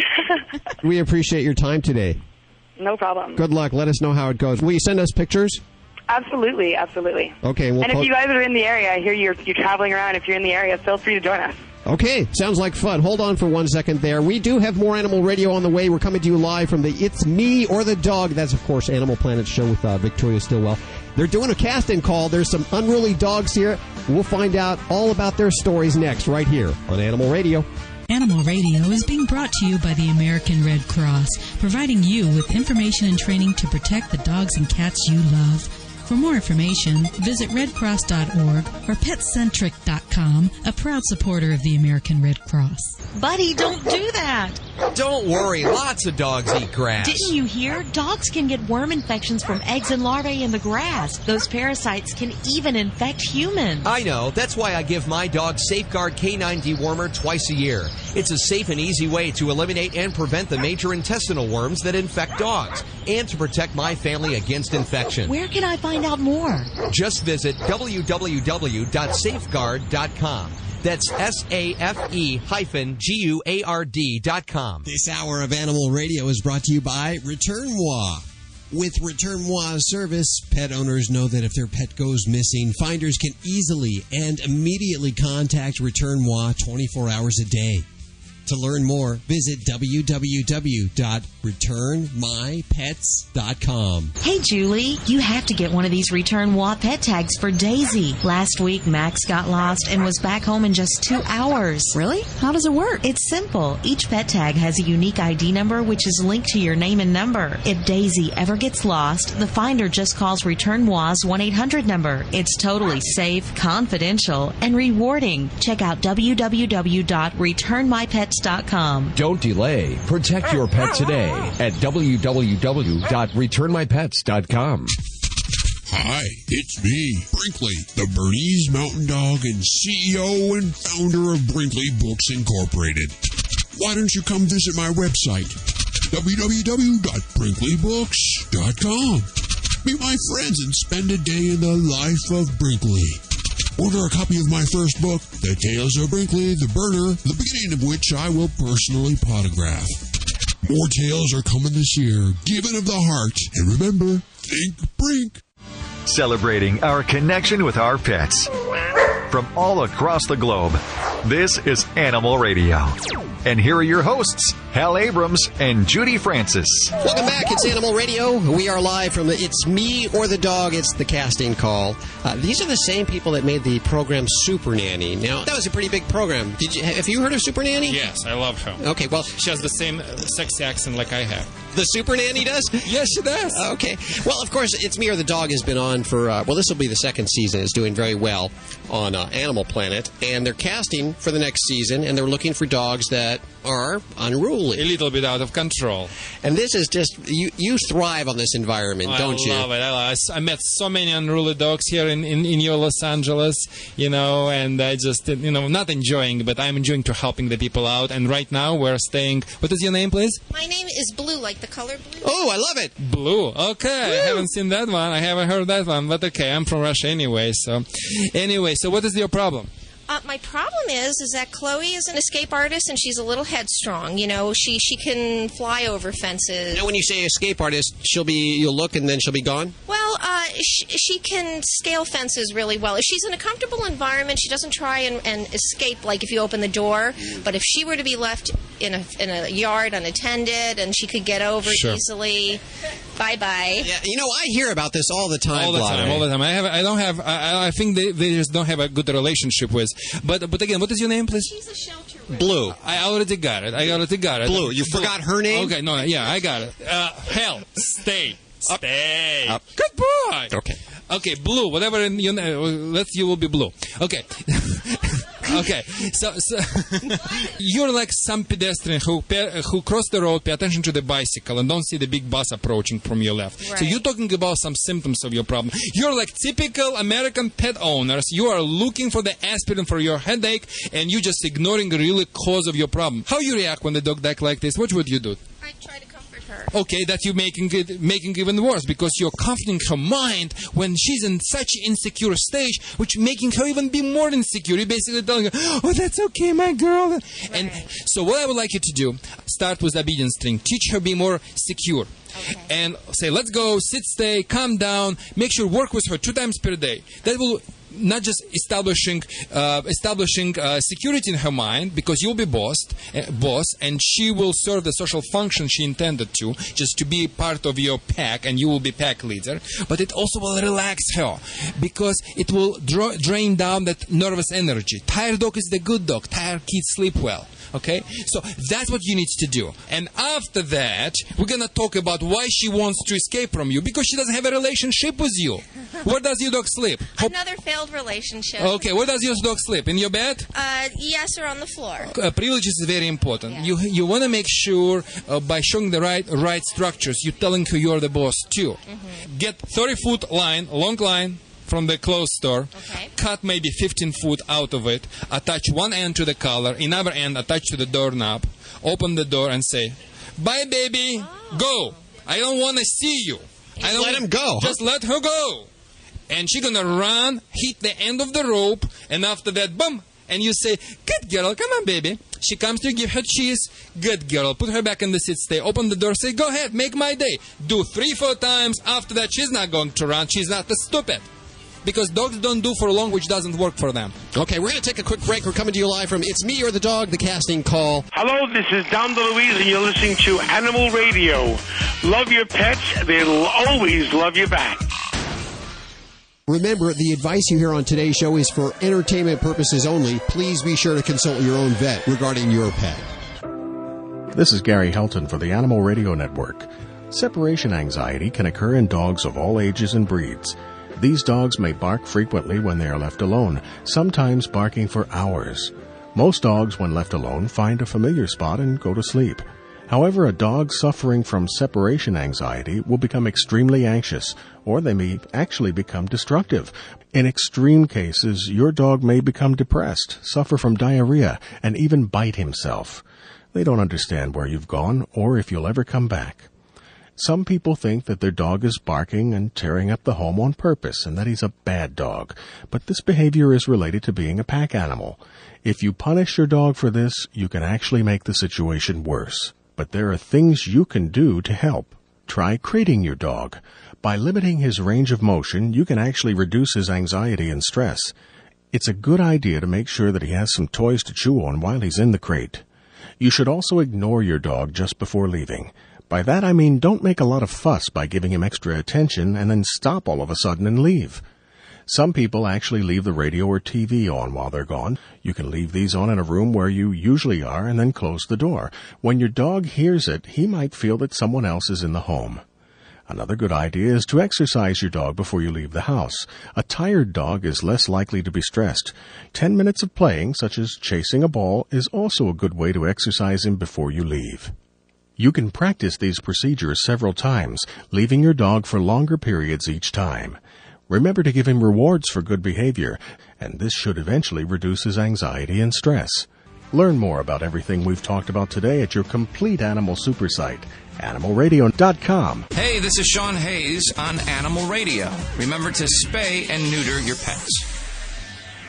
We appreciate your time today. No problem. Good luck. Let us know how it goes. Will you send us pictures? Absolutely, absolutely. Okay. We'll and if po- you guys are in the area, I hear you're, you're traveling around. If you're in the area, feel free to join us. Okay, sounds like fun. Hold on for one second there. We do have more Animal Radio on the way. We're coming to you live from the It's Me or the Dog. That's, of course, Animal Planet show with uh, Victoria Stilwell. They're doing a casting call. There's some unruly dogs here. We'll find out all about their stories next, right here on Animal Radio. Animal Radio is being brought to you by the American Red Cross, providing you with information and training to protect the dogs and cats you love. For more information, visit red cross dot org or pet centric dot com, a proud supporter of the American Red Cross. Buddy, don't do that. Don't worry, lots of dogs eat grass. Didn't you hear? Dogs can get worm infections from eggs and larvae in the grass. Those parasites can even infect humans. I know. That's why I give my dog Safeguard K nine Dewormer twice a year. It's a safe and easy way to eliminate and prevent the major intestinal worms that infect dogs, and to protect my family against infection. Where can I find out more? Just visit w w w dot safeguard dot com. That's S A F E hyphen G U A R D dot com. This hour of Animal Radio is brought to you by Return Moi. With Return Moi service, pet owners know that if their pet goes missing, finders can easily and immediately contact Return Moi twenty-four hours a day. To learn more, visit w w w dot return my pets dot com. Hey, Julie, you have to get one of these Return Moi pet tags for Daisy. Last week, Max got lost and was back home in just two hours. Really? How does it work? It's simple. Each pet tag has a unique I D number, which is linked to your name and number. If Daisy ever gets lost, the finder just calls Return Moi's one eight hundred number. It's totally safe, confidential, and rewarding. Check out w w w dot return my pets dot com. Don't delay. Protect your pet today at w w w dot return my pets dot com. Hi, it's me, Brinkley, the Bernese Mountain Dog and C E O and founder of Brinkley Books Incorporated. Why don't you come visit my website, w w w dot brinkley books dot com. Meet my friends and spend a day in the life of Brinkley. Order a copy of my first book, The Tales of Brinkley the Burner, the beginning of which I will personally potograph. More tales are coming this year, given of the heart. And remember, think Brink. Celebrating our connection with our pets. From all across the globe, this is Animal Radio. And here are your hosts, Hal Abrams and Judy Francis. Welcome back. It's Animal Radio. We are live from the It's Me or the Dog. It's the casting call. Uh, these are the same people that made the program Super Nanny. Now, that was a pretty big program. Did you have you heard of Super Nanny? Yes, I love her. Okay, well, she has the same sexy accent like I have. The Super Nanny does? Yes, she does. Okay. Well, of course, It's Me or the Dog has been on for, uh, well, this will be the second season. It's doing very well on uh, Animal Planet. And they're casting for the next season, and they're looking for dogs that are unruly. A little bit out of control. And this is just, you, you thrive on this environment, I don't you? I love it. I love it. I met so many unruly dogs here in, in, in your Los Angeles, you know, and I just, you know, not enjoying, but I'm enjoying to helping the people out. And right now we're staying, what is your name, please? My name is Blue, like the color blue. Oh, I love it. Blue. Okay. Woo! I haven't seen that one. I haven't heard that one, but okay, I'm from Russia anyway. So, anyway, so what is your problem? Uh, my problem is, is that Chloe is an escape artist, and she's a little headstrong. You know, she she can fly over fences. Now, when you say escape artist, she'll be you'll look and then she'll be gone. Well, uh, she, she can scale fences really well. If she's in a comfortable environment, she doesn't try and, and escape like if you open the door. But if she were to be left in a in a yard unattended, and she could get over Sure. easily, bye bye. Yeah, you know, I hear about this all the time. All the Vlad. time, all the time. I have, I don't have. I, I think they, they just don't have a good relationship with. But, but again, what is your name, please? She's a shelter. Blue. I already got it. I already got it. Blue. You forgot her name? Okay, no, yeah, I got it. Uh, hell, stay, Up. stay. Up. Good boy. Okay. Okay, Blue. Whatever in your name, let's you will be Blue. Okay. Okay, so, so you're like some pedestrian who pe- who cross the road, pay attention to the bicycle, and don't see the big bus approaching from your left. Right. So you're talking about some symptoms of your problem. You're like typical American pet owners. You are looking for the aspirin for your headache, and you're just ignoring the real cause of your problem. How you react when the dog acts like this? What would you do? I try to comfort her. Okay, that you're making it making even worse because you're comforting her mind when she's in such insecure stage, which making her even be more insecure. You're basically telling her, "Oh, that's okay, my girl." Right. And so, what I would like you to do: start with obedience string. Teach her be more secure. Okay. And say, let's go, sit, stay, calm down. Make sure work with her two times per day. That will not just establishing uh, establishing uh, security in her mind because you'll be bossed, uh, boss, and she will serve the social function she intended to, just to be part of your pack, and you will be pack leader. But it also will relax her because it will draw, drain down that nervous energy. Tired dog is the good dog. Tired kids sleep well. Okay? So that's what you need to do. And after that, we're going to talk about why she wants to escape from you. Because she doesn't have a relationship with you. Where does your dog sleep? Hope- Another failed relationship. Okay, where does your dog sleep? In your bed? Uh, yes, or on the floor. Uh, privilege is very important. Yeah. You you want to make sure uh, by showing the right right structures, you're telling her you're the boss too. Mm-hmm. Get thirty foot line, long line, from the clothes store, okay. Cut maybe fifteen foot out of it, attach one end to the collar, another end attach to the doorknob, open the door and say, "Bye, baby, oh. Go. I don't want to see you." I don't let him go. Just huh? let her go. And she's going to run, hit the end of the rope, and after that, boom, and you say, "Good girl, come on, baby." She comes to you, give her cheese. Good girl. Put her back in the sit stay. Open the door, say, "Go ahead, make my day." Do three, four times. After that, she's not going to run. She's not stupid. Because dogs don't do for long, which doesn't work for them. Okay, we're going to take a quick break. We're coming to you live from It's Me or the Dog, the casting call. Hello, this is Don DeLuise, and you're listening to Animal Radio. Love your pets. They'll always love you back. Remember, the advice you hear on today's show is for entertainment purposes only. Please be sure to consult your own vet regarding your pet. This is Gary Helton for the Animal Radio Network. Separation anxiety can occur in dogs of all ages and breeds. These dogs may bark frequently when they are left alone, sometimes barking for hours. Most dogs, when left alone, find a familiar spot and go to sleep. However, a dog suffering from separation anxiety will become extremely anxious, or they may actually become destructive. In extreme cases, your dog may become depressed, suffer from diarrhea, and even bite himself. They don't understand where you've gone or if you'll ever come back. Some people think that their dog is barking and tearing up the home on purpose and that he's a bad dog, but this behavior is related to being a pack animal. If you punish your dog for this, you can actually make the situation worse. But there are things you can do to help. Try crating your dog. By limiting his range of motion, you can actually reduce his anxiety and stress. It's a good idea to make sure that he has some toys to chew on while he's in the crate. You should also ignore your dog just before leaving. By that I mean don't make a lot of fuss by giving him extra attention and then stop all of a sudden and leave. Some people actually leave the radio or T V on while they're gone. You can leave these on in a room where you usually are and then close the door. When your dog hears it, he might feel that someone else is in the home. Another good idea is to exercise your dog before you leave the house. A tired dog is less likely to be stressed. Ten minutes of playing, such as chasing a ball, is also a good way to exercise him before you leave. You can practice these procedures several times, leaving your dog for longer periods each time. Remember to give him rewards for good behavior, and this should eventually reduce his anxiety and stress. Learn more about everything we've talked about today at your complete animal super site, animal radio dot com. Hey, this is Sean Hayes on Animal Radio. Remember to spay and neuter your pets.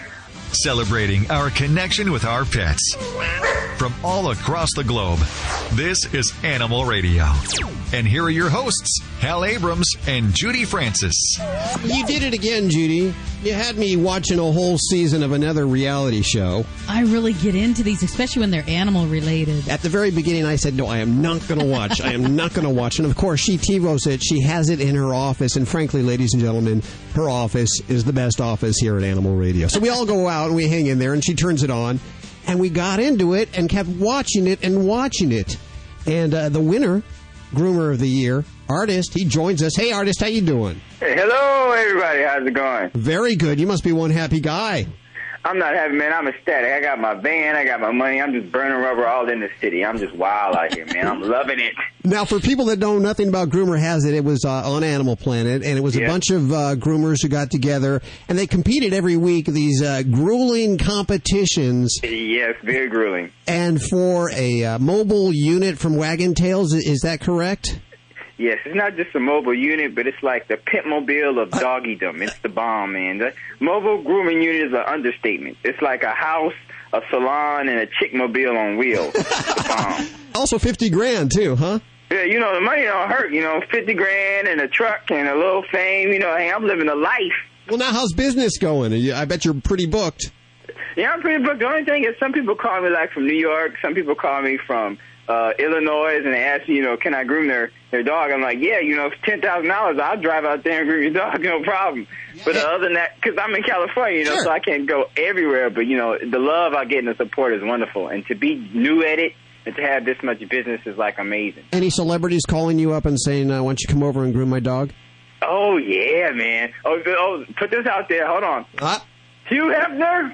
celebrating our connection with our pets. From all across the globe, this is Animal Radio. And here are your hosts, Hal Abrams and Judy Francis. You did it again, Judy. You had me watching a whole season of another reality show. I really get into these, especially when they're animal related. At the very beginning, I said, no, I am not going to watch. I am not going to watch. And, of course, she TiVos it. She has it in her office. And, frankly, ladies and gentlemen, her office is the best office here at Animal Radio. So we all go out and we hang in there, and she turns it on. And we got into it and kept watching it and watching it. And uh, the winner, Groomer of the Year, Artist, he joins us. Hey, Artist, how you doing? Hey, hello, everybody. How's it going? Very good. You must be one happy guy. I'm not happy, man. I'm ecstatic. I got my van. I got my money. I'm just burning rubber all in the city. I'm just wild out here, man. I'm loving it. Now, for people that know nothing about Groomer Has It, it was uh, on Animal Planet, and it was a Yeah. bunch of uh, groomers who got together, and they competed every week, these uh, grueling competitions. Yes, very grueling. And for a uh, mobile unit from Wagon Tails, is that correct? Yes, it's not just a mobile unit, but it's like the Pitmobile of doggydom. It's the bomb, man. The mobile grooming unit is an understatement. It's like a house, a salon, and a chickmobile on wheels. It's the bomb. Also fifty grand, too, huh? Yeah, you know, the money don't hurt, you know, fifty grand and a truck and a little fame, you know, hey, I'm living a life. Well, now how's business going? I bet you're pretty booked. Yeah, I'm pretty booked. The only thing is some people call me, like, from New York. Some people call me from uh, Illinois, and they ask me, you know, can I groom their, their dog? I'm like, yeah, you know, for ten thousand dollars, I'll drive out there and groom your dog, no problem. But uh, other than that, because I'm in California, you know, Sure. so I can't go everywhere. But, you know, the love I get and the support is wonderful. And to be new at it and to have this much business is, like, amazing. Any celebrities calling you up and saying, uh, why don't you come over and groom my dog? Oh, yeah, man. Oh, oh put this out there. Hold on. Uh, Hugh Hefner,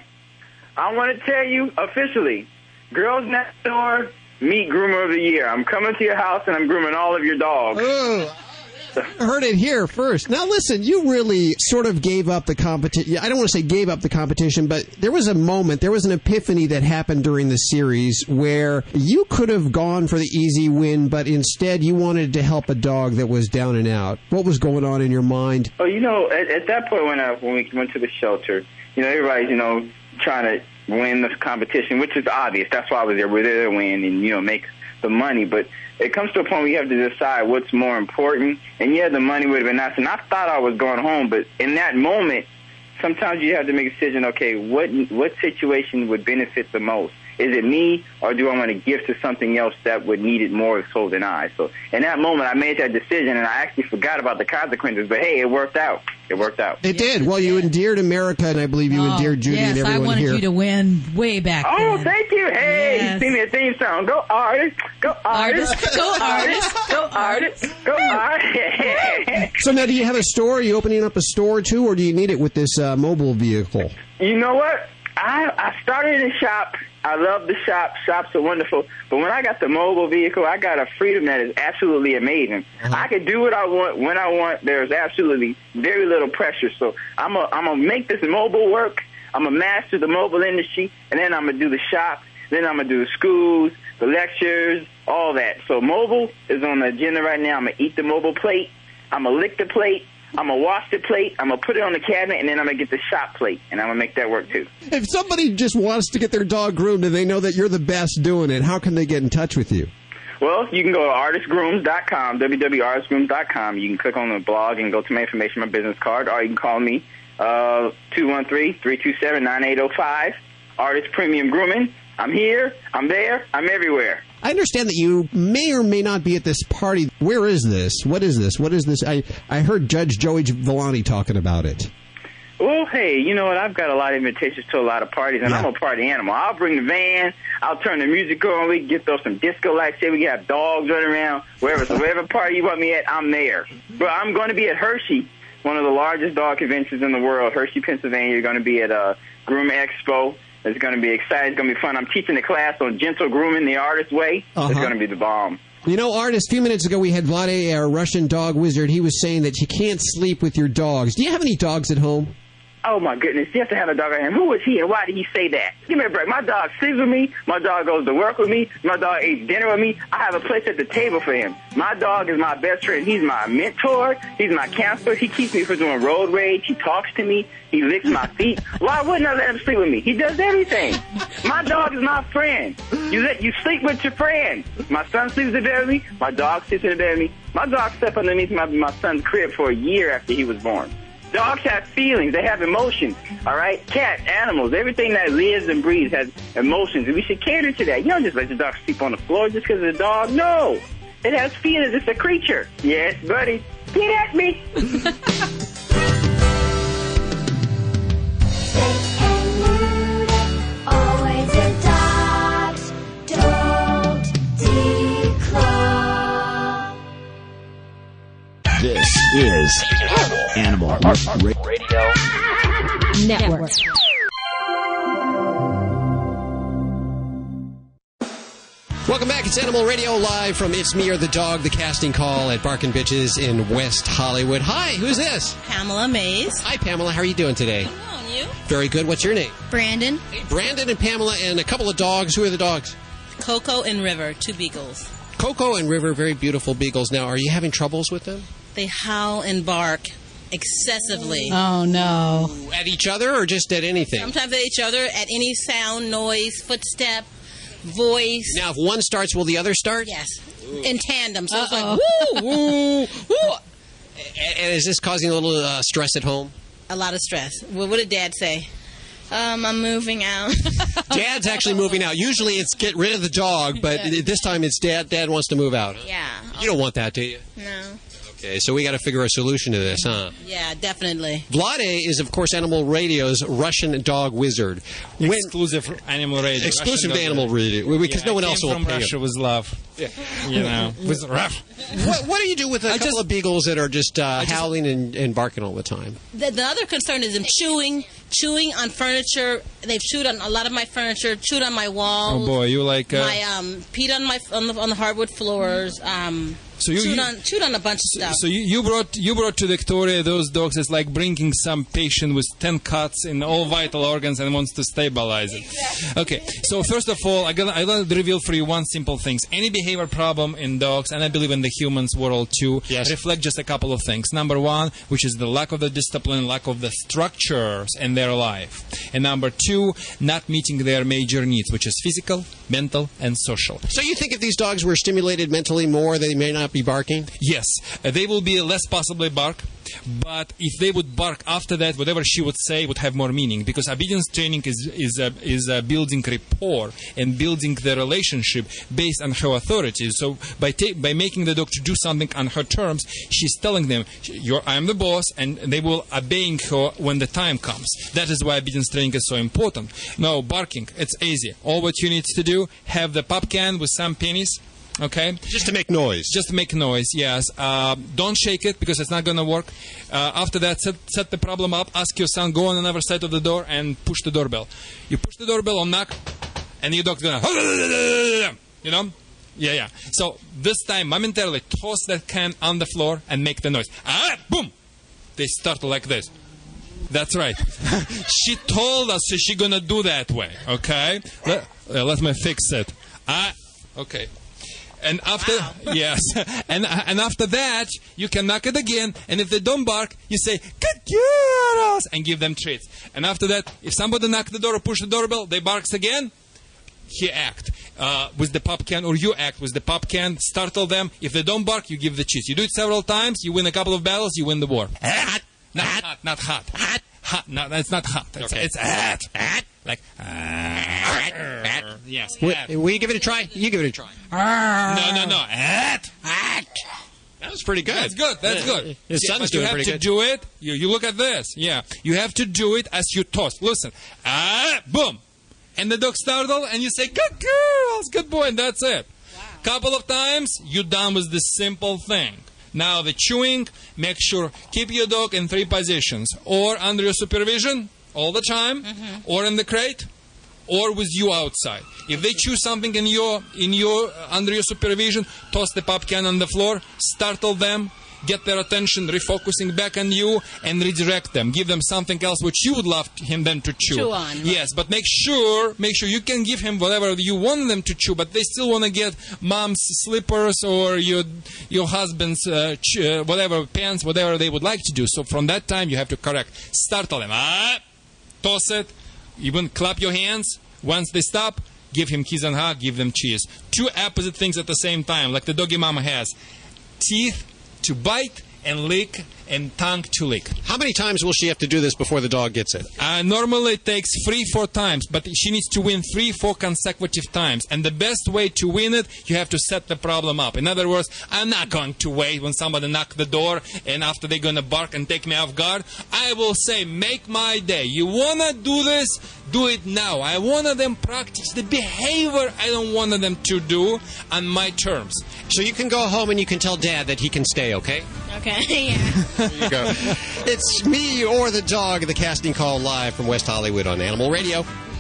I want to tell you officially, Girls Next Door, meet Groomer of the Year. I'm coming to your house and I'm grooming all of your dogs. Oh, I heard it here first. Now, listen, you really sort of gave up the competition. I don't want to say gave up the competition, but there was a moment, there was an epiphany that happened during the series where you could have gone for the easy win, but instead you wanted to help a dog that was down and out. What was going on in your mind? Oh, you know, at, at that point when I, when we went to the shelter, you know, everybody's, you know, trying to win this competition, which is obvious. That's why I was there. We're there to win and, you know, make the money. But it comes to a point where you have to decide what's more important. And, yeah, the money would have been nice. And I thought I was going home. But in that moment, sometimes you have to make a decision, okay, what what situation would benefit the most? Is it me, or do I want to give to something else that would need it more so than I? So in that moment, I made that decision, and I actually forgot about the consequences. But, hey, it worked out. It worked out. It did. Well, you endeared America, and I believe you Oh, endeared Judy yes, and everyone I wanted here. you to win way back Oh, then. thank you. Hey, Yes. sing me a theme song. Go artist. Go artist. Artist. Go artist. Go artist. Go artist. So now, do you have a store? Are you opening up a store, too, or do you need it with this uh, mobile vehicle? You know what? I I started in a shop. I love the shop. Shops are wonderful. But when I got the mobile vehicle, I got a freedom that is absolutely amazing. Uh-huh. I can do what I want when I want. There's absolutely very little pressure. So I'm a, I'm going to make this mobile work. I'm going to master the mobile industry. And then I'm going to do the shop. Then I'm going to do the schools, the lectures, all that. So mobile is on the agenda right now. I'm going to eat the mobile plate. I'm going to lick the plate. I'm going to wash the plate, I'm going to put it on the cabinet, and then I'm going to get the shop plate, and I'm going to make that work, too. If somebody just wants to get their dog groomed and they know that you're the best doing it, how can they get in touch with you? Well, you can go to artist grooms dot com, w w w dot artist grooms dot com. You can click on the blog and go to my information, my business card, or you can call me, uh, two one three, three two seven, nine eight zero five, Artist Premium Grooming. I'm here, I'm there, I'm everywhere. I understand that you may or may not be at this party. Where is this? What is this? What is this? I, I heard Judge Joey Villani talking about it. Well, hey, you know what? I've got a lot of invitations to a lot of parties, and yeah. I'm a party animal. I'll bring the van. I'll turn the music on. We can get those some disco lights here. We can have dogs running around. Wherever, so wherever party you want me at, I'm there. But I'm going to be at Hershey, one of the largest dog conventions in the world, Hershey, Pennsylvania. You're going to be at uh, Groom Expo. It's going to be exciting. It's going to be fun. I'm teaching a class on gentle grooming the artist way. Uh-huh. It's going to be the bomb. You know, Artist, a few minutes ago we had Vlade, our Russian dog wizard. He was saying that you can't sleep with your dogs. Do you have any dogs at home? oh my goodness, you have to have a dog at him. Who is he and why did he say that? Give me a break. My dog sleeps with me. My dog goes to work with me. My dog eats dinner with me. I have a place at the table for him. My dog is my best friend. He's my mentor. He's my counselor. He keeps me from doing road rage. He talks to me. He licks my feet. Why wouldn't I let him sleep with me? He does everything. My dog is my friend. You let you sleep with your friend. My son sleeps in bed with me. My dog sleeps in bed with me. My dog slept underneath my, my son's crib for a year after he was born. Dogs have feelings. They have emotions, all right? Cats, animals, everything that lives and breathes has emotions, and we should cater to that. You don't just let your dog sleep on the floor just because it's a dog. No. It has feelings. It's a creature. Yes, buddy. Get at me. Always adopt. Don't declaw. This is Animal Radio Network. Welcome back. It's Animal Radio live from It's Me or the Dog, the casting call at Barkin' Bitches in West Hollywood. Hi, who's this? Pamela Mays. Hi, Pamela. How are you doing today? Well, and you? Very good. What's your name? Brandon. Hey, Brandon and Pamela and a couple of dogs. Who are the dogs? Coco and River, two beagles. Coco and River, very beautiful beagles. Now, are you having troubles with them? They howl and bark excessively. Oh, no. At each other or just at anything? Sometimes at each other, at any sound, noise, footstep, voice. Now, if one starts, will the other start? Yes. In tandem. So Uh-oh. it's like, woo, woo, woo. And, and is this causing a little uh, stress at home? A lot of stress. Well, what did Dad say? Um, I'm moving out. Dad's actually moving out. Usually it's get rid of the dog, but Yeah. this time it's Dad. Dad wants to move out. Yeah. You don't want that, do you? No. Okay, so we got to figure a solution to this, huh? Yeah, definitely. Vlade is, of course, Animal Radio's Russian dog wizard. When, Exclusive Animal Radio. exclusive Russian to Animal dog. Radio, because Yeah, no one I else came will from pay Russia him. with love. Yeah. You know, with rough. What, what do you do with a I couple just- of beagles that are just uh, howling and, and barking all the time? The, the other concern is them chewing, chewing on furniture. They've chewed on a lot of my furniture, chewed on my walls. Oh boy, you like. Uh, my um, peed on my on the on the hardwood floors. Um, So you- chewed you- on chewed on a bunch of stuff. So you, you brought you brought to Victoria those dogs. It's like bringing some patient with ten cuts in all vital organs and wants to stabilize it. Okay. So first of all, I got I got to reveal for you one simple thing. Any behavior problem in dogs, and I believe in the humans world too, Yes. reflect just a couple of things. Number one, which is the lack of the discipline, lack of the structures in their life, and number two, not meeting their major needs, which is physical, mental, and social. So you think if these dogs were stimulated mentally more, they may not be barking? Yes, uh, they will be less possibly bark, but if they would bark after that, whatever she would say would have more meaning, because obedience training is is uh, is uh, building rapport and building the relationship based on her authority. So by ta- by making the dog to do something on her terms, she's telling them, You're, "I am the boss," and they will obeying her when the time comes. That is why obedience training is so important. No barking, it's easy. All what you need to do, have the pop can with some pennies. Okay? Just to make noise. Just to make noise, yes. Uh, don't shake it because it's not going to work. Uh, after that, set, set the problem up. Ask your son, go on another side of the door and push the doorbell. You push the doorbell or knock, and your dog's going to... You know? Yeah, yeah. So this time, momentarily toss that can on the floor and make the noise. Ah, boom! They start like this. That's right. She told us she's going to do that way, okay? Let, uh, let me fix it. Ah, okay. And after yes, and and after that, you can knock it again. And if they don't bark, you say "Good girls" and give them treats. And after that, if somebody knock the door or push the doorbell, they barks again. He act uh, with the pop can, or you act with the pop can. Startle them. If they don't bark, you give the treats. You do it several times. You win a couple of battles. You win the war. Hot, not hot, not hot, hot, hot. No, it's not hot. It's, Okay. it's hot, hot, like. Yes. Will, will you give it a try? You give it a try. No, no, no. At, at. That was pretty good. That's good. That's Yeah. good. His Yeah, son's but doing you have pretty to good. do it. You, you look at this. Yeah. You have to do it as you toss. Listen. Ah, boom. And the dog startle, and you say, "Good girls, good boy," and that's it. Couple of times, you're done with this simple thing. Now the chewing, make sure keep your dog in three positions, or under your supervision all the time, or in the crate, or with you outside. If they chew something in your in your uh, under your supervision, toss the pop can on the floor, startle them, get their attention, refocusing back on you, and redirect them. Give them something else which you would love him them to chew. Chew on, right. Yes, but make sure, make sure you can give him whatever you want them to chew, but they still want to get mom's slippers or your your husband's uh, ch- uh, whatever pants, whatever they would like to do. So from that time, you have to correct. Startle them. Ah, toss it. Even clap your hands. Once they stop, give him kiss and hug, give them cheese. Two opposite things at the same time, like the doggy mama has. Teeth to bite and lick and tongue to lick. How many times will she have to do this before the dog gets it? Uh, normally it takes three, four times, but she needs to win three, four consecutive times. And the best way to win it, you have to set the problem up. In other words, I'm not going to wait when somebody knocks the door and after they're going to bark and take me off guard. I will say, make my day. You want to do this? Do it now. I want them practice the behavior I don't want them to do on my terms. So you can go home and you can tell Dad that he can stay, okay? Okay, yeah. There you go. It's Me or the Dog, the casting call live from West Hollywood on Animal Radio.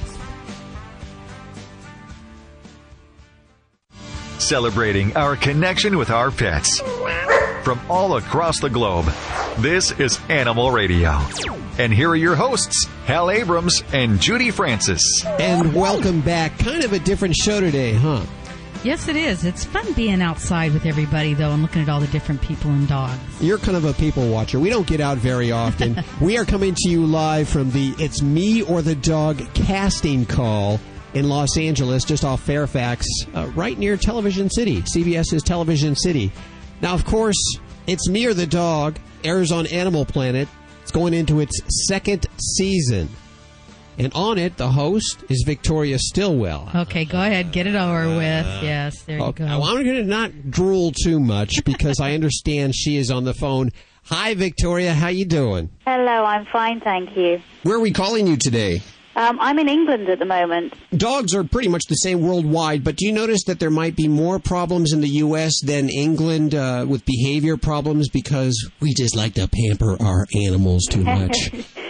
Celebrating our connection with our pets. From all across the globe, this is Animal Radio. And here are your hosts, Hal Abrams and Judy Francis. And welcome back. Kind of a different show today, huh? Yes, it is. It's fun being outside with everybody, though, and looking at all the different people and dogs. You're kind of a people watcher. We don't get out very often. We are coming to you live from the It's Me or the Dog casting call in Los Angeles, just off Fairfax, uh, right near Television City, CBS's Television City. Now, of course, It's Me or the Dog airs on Animal Planet. It's going into its second season. And on it, the host is Victoria Stilwell. Okay, go ahead. Get it over with. Yes, there you Okay, go. well, I'm going to not drool too much because I understand she is on the phone. Hi, Victoria. How you doing? Hello, I'm fine, thank you. Where are we calling you today? Um, I'm in England at the moment. Dogs are pretty much the same worldwide, but do you notice that there might be more problems in the U S than England uh, with behavior problems because we just like to pamper our animals too much?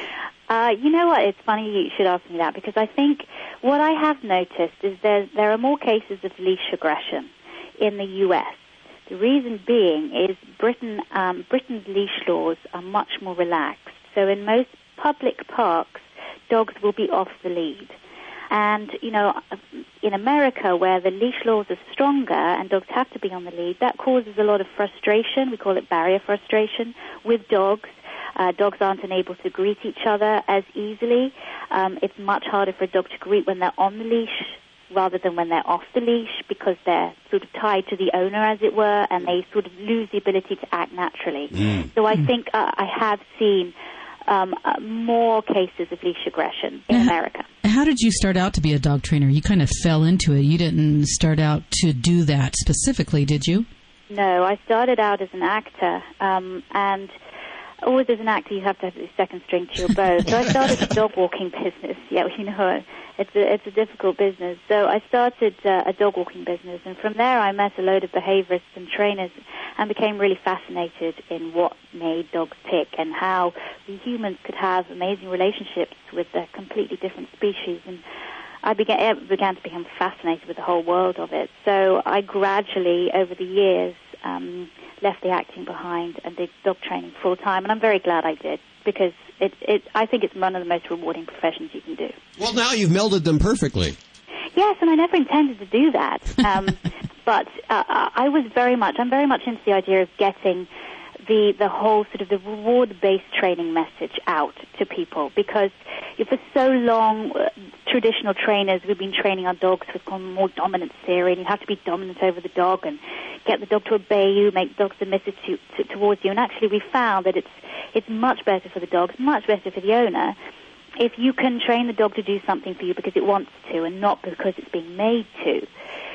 uh, you know what? It's funny you should ask me that because I think what I have noticed is there there are more cases of leash aggression in the U S. The reason being is Britain um, Britain's leash laws are much more relaxed. So in most public parks, dogs will be off the lead. And, you know, in America, where the leash laws are stronger and dogs have to be on the lead, that causes a lot of frustration. We call it barrier frustration with dogs. Uh, dogs aren't able to greet each other as easily. Um, it's much harder for a dog to greet when they're on the leash rather than when they're off the leash because they're sort of tied to the owner, as it were, and they sort of lose the ability to act naturally. Mm. So I think uh, I have seen Um, uh, more cases of leash aggression in America. How did you start out to be a dog trainer? You kind of fell into it. You didn't start out to do that specifically, did you? No, I started out as an actor, um, and always as an actor you have to have the second string to your bow. So I started a dog walking business. Yeah, you know, it's a, it's a difficult business. So I started uh, a dog walking business, and from there I met a load of behaviorists and trainers and became really fascinated in what made dogs tick and how we humans could have amazing relationships with a completely different species. And I began, began to become fascinated with the whole world of it. So I gradually, over the years, um, left the acting behind and did dog training full time, and I'm very glad I did because it, it, I think it's one of the most rewarding professions you can do. Well, now you've melded them perfectly. Yes, and I never intended to do that, um, but uh, I was very much, I'm very much into the idea of getting the the whole sort of the reward-based training message out to people because for so long, uh, traditional trainers, we've been training our dogs with more dominance theory, and you have to be dominant over the dog and get the dog to obey you, make the dog submissive to, to, towards you. And actually we found that it's it's much better for the dogs, much better for the owner, if you can train the dog to do something for you because it wants to and not because it's being made to.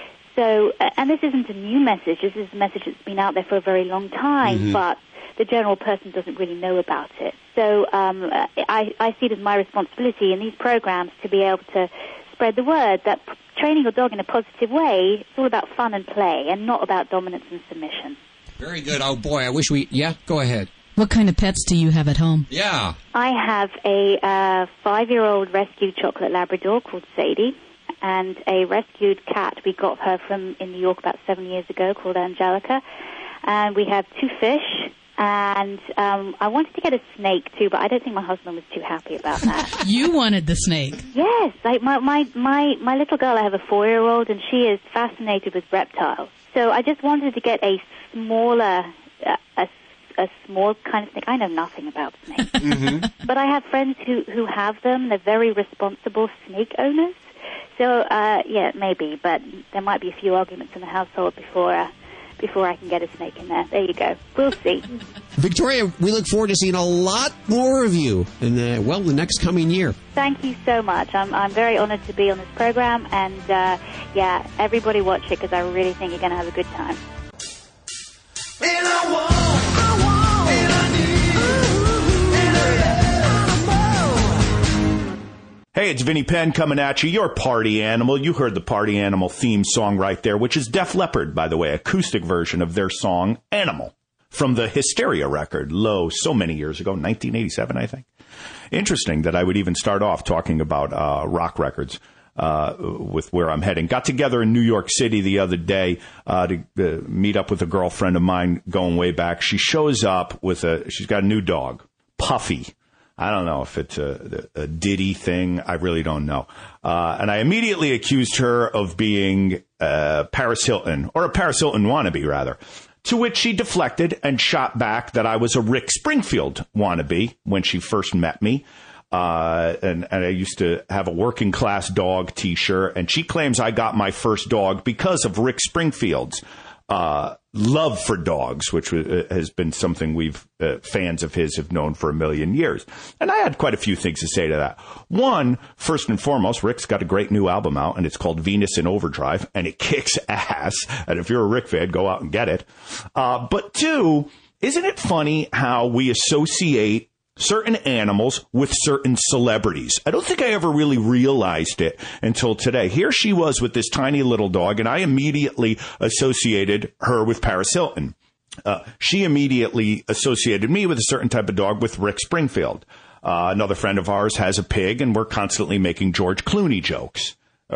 So, and this isn't a new message. This is a message that's been out there for a very long time, mm-hmm. but the general person doesn't really know about it. So um, I, I see it as my responsibility in these programs to be able to spread the word that training your dog in a positive way, it's all about fun and play and not about dominance and submission. Very good. Oh, boy, I wish we... Yeah, go ahead. What kind of pets do you have at home? Yeah. I have a uh, five-year-old rescued chocolate Labrador called Sadie and a rescued cat we got her from in New York about seven years ago called Angelica. And we have two fish And um, I wanted to get a snake too, but I don't think my husband was too happy about that. You wanted the snake. Yes, like my my my my little girl. I have a four-year-old, and she is fascinated with reptiles. So I just wanted to get a smaller, uh, a a small kind of snake. I know nothing about snakes, mm-hmm. but I have friends who who have them. They're very responsible snake owners. So uh, yeah, maybe, but there might be a few arguments in the household before. Uh, before I can get a snake in there. There you go. We'll see. Victoria, we look forward to seeing a lot more of you in, uh, well, the next coming year. Thank you so much. I'm I'm very honored to be on this program, and uh, yeah, everybody watch it because I really think you're going to have a good time. And I want, I want, and I need, ooh, and I love. Hey, it's Vinnie Penn coming at you, your party animal. You heard the party animal theme song right there, which is Def Leppard, by the way, acoustic version of their song Animal from the Hysteria record, Low, so many years ago, nineteen eighty-seven, I think. Interesting that I would even start off talking about uh, rock records uh, with where I'm heading. Got together in New York City the other day uh, to uh, meet up with a girlfriend of mine going way back. She shows up with a, she's got a new dog, Puffy. I don't know if it's a, a Diddy thing. I really don't know. Uh, and I immediately accused her of being uh, Paris Hilton, or a Paris Hilton wannabe, rather. To which she deflected and shot back that I was a Rick Springfield wannabe when she first met me. Uh, and, and I used to have a working class dog T-shirt. And she claims I got my first dog because of Rick Springfield's uh, love for dogs, which has been something we've uh, fans of his have known for a million years. And I had quite a few things to say to that. One, first and foremost, Rick's got a great new album out, and it's called Venus in Overdrive, and it kicks ass. And if you're a Rick fan, go out and get it. Uh, but two, isn't it funny how we associate certain animals with certain celebrities? I don't think I ever really realized it until today. Here she was with this tiny little dog, and I immediately associated her with Paris Hilton. Uh, she immediately associated me with a certain type of dog with Rick Springfield. Uh, another friend of ours has a pig, and we're constantly making George Clooney jokes.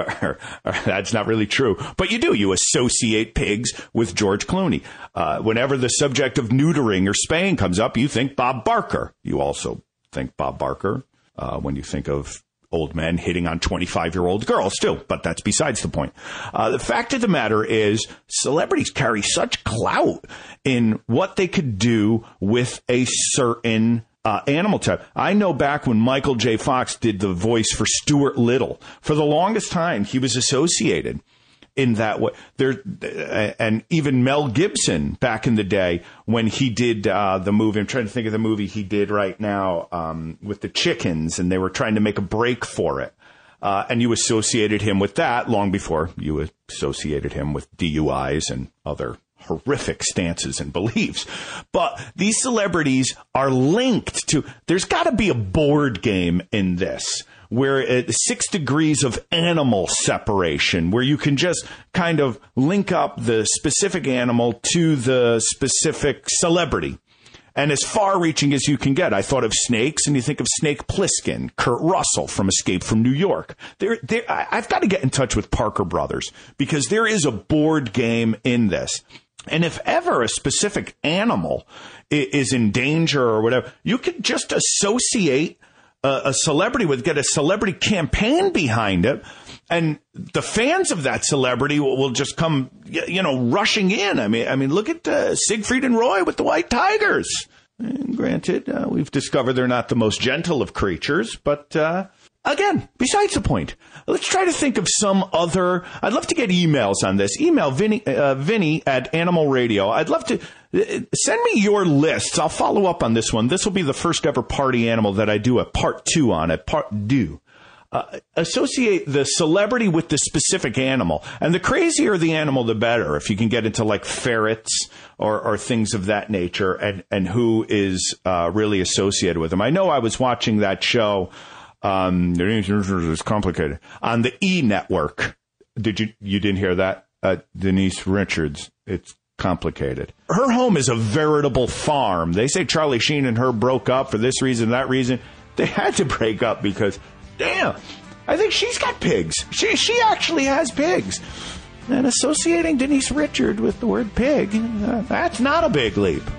That's not really true. But you do. You associate pigs with George Clooney. Uh, whenever the subject of neutering or spaying comes up, you think Bob Barker. You also think Bob Barker uh, when you think of old men hitting on twenty-five-year-old girls, too. But that's besides the point. Uh, the fact of the matter is celebrities carry such clout in what they could do with a certain Uh, animal type. I know back when Michael J. Fox did the voice for Stuart Little, for the longest time, he was associated in that way. There, and even Mel Gibson back in the day when he did uh, the movie, I'm trying to think of the movie he did right now um, with the chickens, and they were trying to make a break for it. Uh, and you associated him with that long before you associated him with D U Is and other horrific stances and beliefs. But these celebrities are linked to, there's got to be a board game in this where it's six degrees of animal separation, where you can just kind of link up the specific animal to the specific celebrity. And as far-reaching as you can get. I thought of snakes, and you think of Snake Plissken, Kurt Russell from Escape from New York. There, there, I've got to get in touch with Parker Brothers, because there is a board game in this. And if ever a specific animal is in danger or whatever, you could just associate a, a celebrity with, get a celebrity campaign behind it, and the fans of that celebrity will, will just come, you know, rushing in. I mean, I mean, look at uh, Siegfried and Roy with the White Tigers. And granted, uh, we've discovered they're not the most gentle of creatures, but uh, again, besides the point. Let's try to think of some other. I'd love to get emails on this. Email Vinny, uh, Vinny at Animal Radio. I'd love to uh, send me your lists. I'll follow up on this one. This will be the first ever party animal that I do a part two on, a part deux. Uh, associate the celebrity with the specific animal. And the crazier the animal, the better. If you can get into like ferrets or, or things of that nature, and, and who is uh, really associated with them. I know I was watching that show. Um, it's complicated on the E Network. Did you, you didn't hear that? Uh, Denise Richards. It's complicated. Her home is a veritable farm. They say Charlie Sheen and her broke up for this reason, that reason. They had to break up because, damn, I think she's got pigs. She, she actually has pigs. And associating Denise Richards with the word pig, uh, that's not a big leap.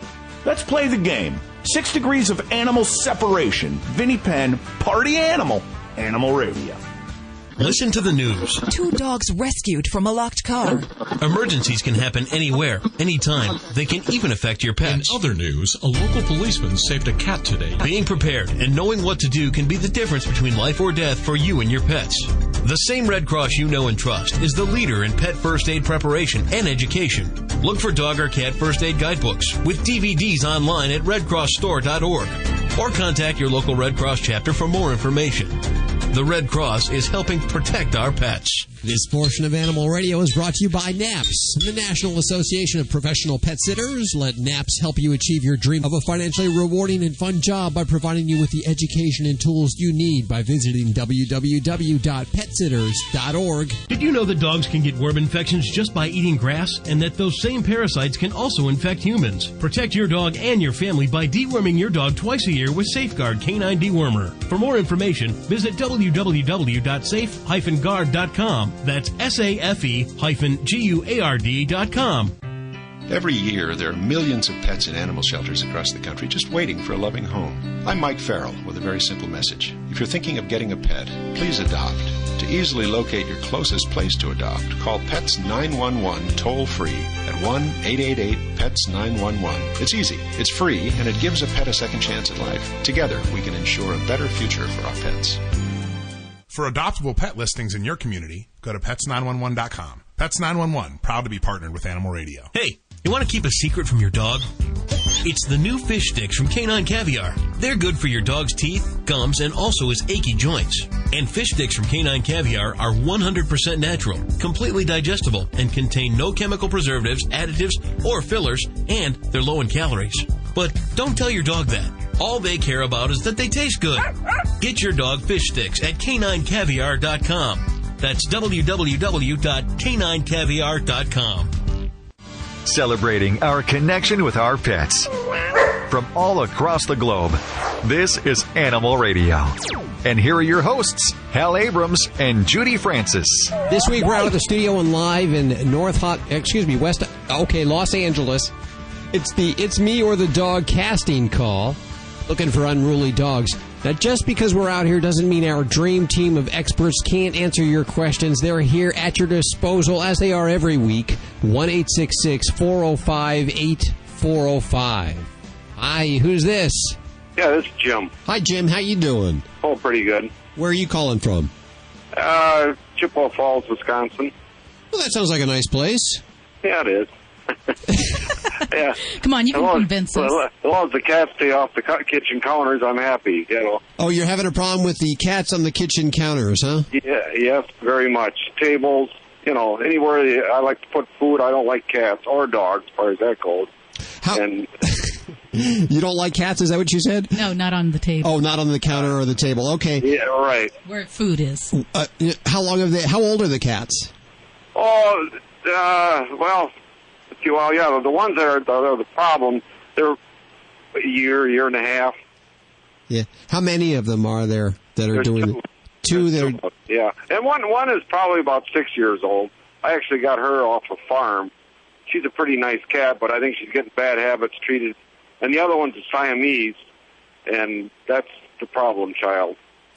Let's play the game. Six degrees of animal separation. Vinnie Penn, Party Animal, Animal Radio. Listen to the news. Two dogs rescued from a locked car. Emergencies can happen anywhere, anytime. They can even affect your pets. In other news, a local policeman saved a cat today. Being prepared and knowing what to do can be the difference between life or death for you and your pets. The same Red Cross you know and trust is the leader in pet first aid preparation and education. Look for dog or cat first aid guidebooks with D V Ds online at red cross store dot org or contact your local Red Cross chapter for more information. The Red Cross is helping protect our pets. This portion of Animal Radio is brought to you by NAPS, the National Association of Professional Pet Sitters. Let NAPS help you achieve your dream of a financially rewarding and fun job by providing you with the education and tools you need by visiting w w w dot pet sitters dot org. Did you know that dogs can get worm infections just by eating grass, and that those same parasites can also infect humans? Protect your dog and your family by deworming your dog twice a year with Safeguard Canine Dewormer. For more information, visit w w w dot safe dash guard dot com. That's S A F E hyphen G U A R D dot com. Every year, there are millions of pets in animal shelters across the country just waiting for a loving home. I'm Mike Farrell with a very simple message. If you're thinking of getting a pet, please adopt. To easily locate your closest place to adopt, call Pets nine one one toll-free at one eight eight eight pets nine one one. It's easy, it's free, and it gives a pet a second chance at life. Together, we can ensure a better future for our pets. For adoptable pet listings in your community, go to pets nine one one dot com. Pets nine one one, proud to be partnered with Animal Radio. Hey, you want to keep a secret from your dog? It's the new fish sticks from Canine Caviar. They're good for your dog's teeth, gums, and also his achy joints. And fish sticks from Canine Caviar are one hundred percent natural, completely digestible, and contain no chemical preservatives, additives, or fillers, and they're low in calories. But don't tell your dog that. All they care about is that they taste good. Get your dog fish sticks at canine caviar dot com. That's w w w dot canine caviar dot com. Celebrating our connection with our pets. From all across the globe, this is Animal Radio. And here are your hosts, Hal Abrams and Judy Francis. This week we're out of the studio and live in North Hot, excuse me, West, okay, Los Angeles. It's the It's Me or the Dog casting call. Looking for unruly dogs. Now, just because we're out here doesn't mean our dream team of experts can't answer your questions. They're here at your disposal, as they are every week. one eight six six, four oh five, eight four oh five. Hi, who's this? Yeah, this is Jim. Hi, Jim. How you doing? Oh, pretty good. Where are you calling from? Uh, Chippewa Falls, Wisconsin. Well, that sounds like a nice place. Yeah, it is. Yeah. Come on, you can as long convince as, us. As long as the cats stay off the cu- kitchen counters, I'm happy, you know. Oh, you're having a problem with the cats on the kitchen counters, huh? Yeah, yes, very much. Tables, you know, anywhere I like to put food, I don't like cats or dogs, as far as that goes. How? And you don't like cats, is that what you said? No, not on the table. Oh, not on the counter or the table. Okay. Yeah, right. Where food is. Uh, how long have they, how old are the cats? Oh, uh, well... Well, yeah, the ones that are the, are the problem, they're a year, year and a half. Yeah. How many of them are there that are There's doing two. it? Two that are... Yeah. And one one is probably about six years old. I actually got her off a farm. She's a pretty nice cat, but I think she's getting bad habits treated. And the other one's a Siamese, and that's the problem child.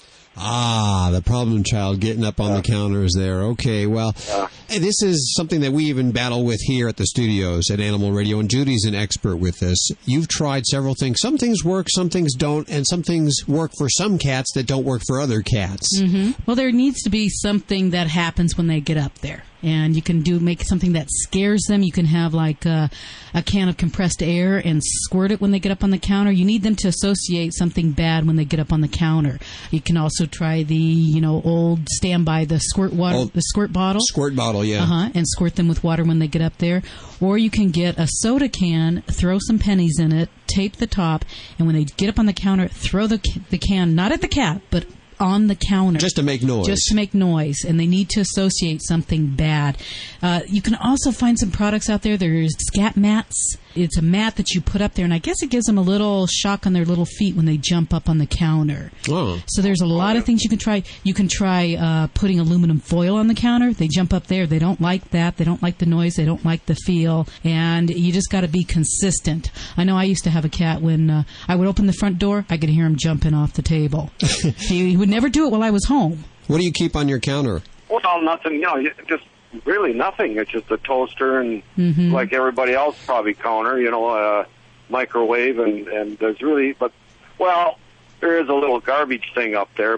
Ah, the problem child getting up on yeah. the counters there. Okay, well, yeah. Hey, this is something that we even battle with here at the studios at Animal Radio, and Judy's an expert with this. You've tried several things. Some things work, some things don't, and some things work for some cats that don't work for other cats. Mm-hmm. Well, there needs to be something that happens when they get up there. And you can do make something that scares them. You can have like a, a can of compressed air and squirt it when they get up on the counter. You need them to associate something bad when they get up on the counter. You can also try the, you know, old standby, the squirt water, oh, the squirt bottle. Squirt bottle, yeah. Uh-huh, and squirt them with water when they get up there. Or you can get a soda can, throw some pennies in it, tape the top, and when they get up on the counter, throw the the can, not at the cat, but on the counter. Just to make noise. Just to make noise. And they need to associate something bad. Uh, you can also find some products out there. There's scat mats. it's a mat that you put up there, and I guess it gives them a little shock on their little feet when they jump up on the counter. Oh. So there's a lot of things you can try. You can try uh, putting aluminum foil on the counter. They jump up there. They don't like that. They don't like the noise. They don't like the feel. And you just got to be consistent. I know I used to have a cat when uh, I would open the front door, I could hear him jumping off the table. he, he would never do it while I was home. What do you keep on your counter? Well, nothing, you know, you- just really nothing. It's just a toaster and Mm-hmm. like everybody else probably counter, you know, uh, microwave and, and there's really, but, well, there is a little garbage thing up there.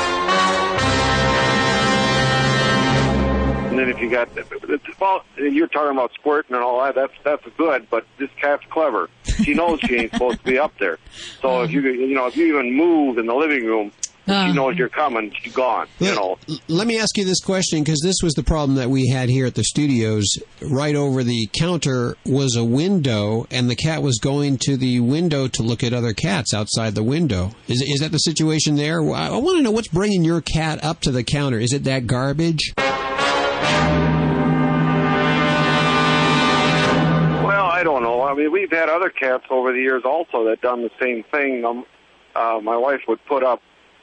And then if you got, well, you're talking about squirting and all that, that's, that's good, but this cat's clever. She knows she ain't supposed to be up there. So if you, you know, if you even move in the living room, she knows you're coming, she's gone, you know. L- Let me ask you this question, because this was the problem that we had here at the studios. Right over the counter was a window, and the cat was going to the window to look at other cats outside the window. Is is that the situation there? I, I want to know what's bringing your cat up to the counter. Is it that garbage? Well, I don't know. I mean, we've had other cats over the years also that done the same thing. Um, uh, my wife would put up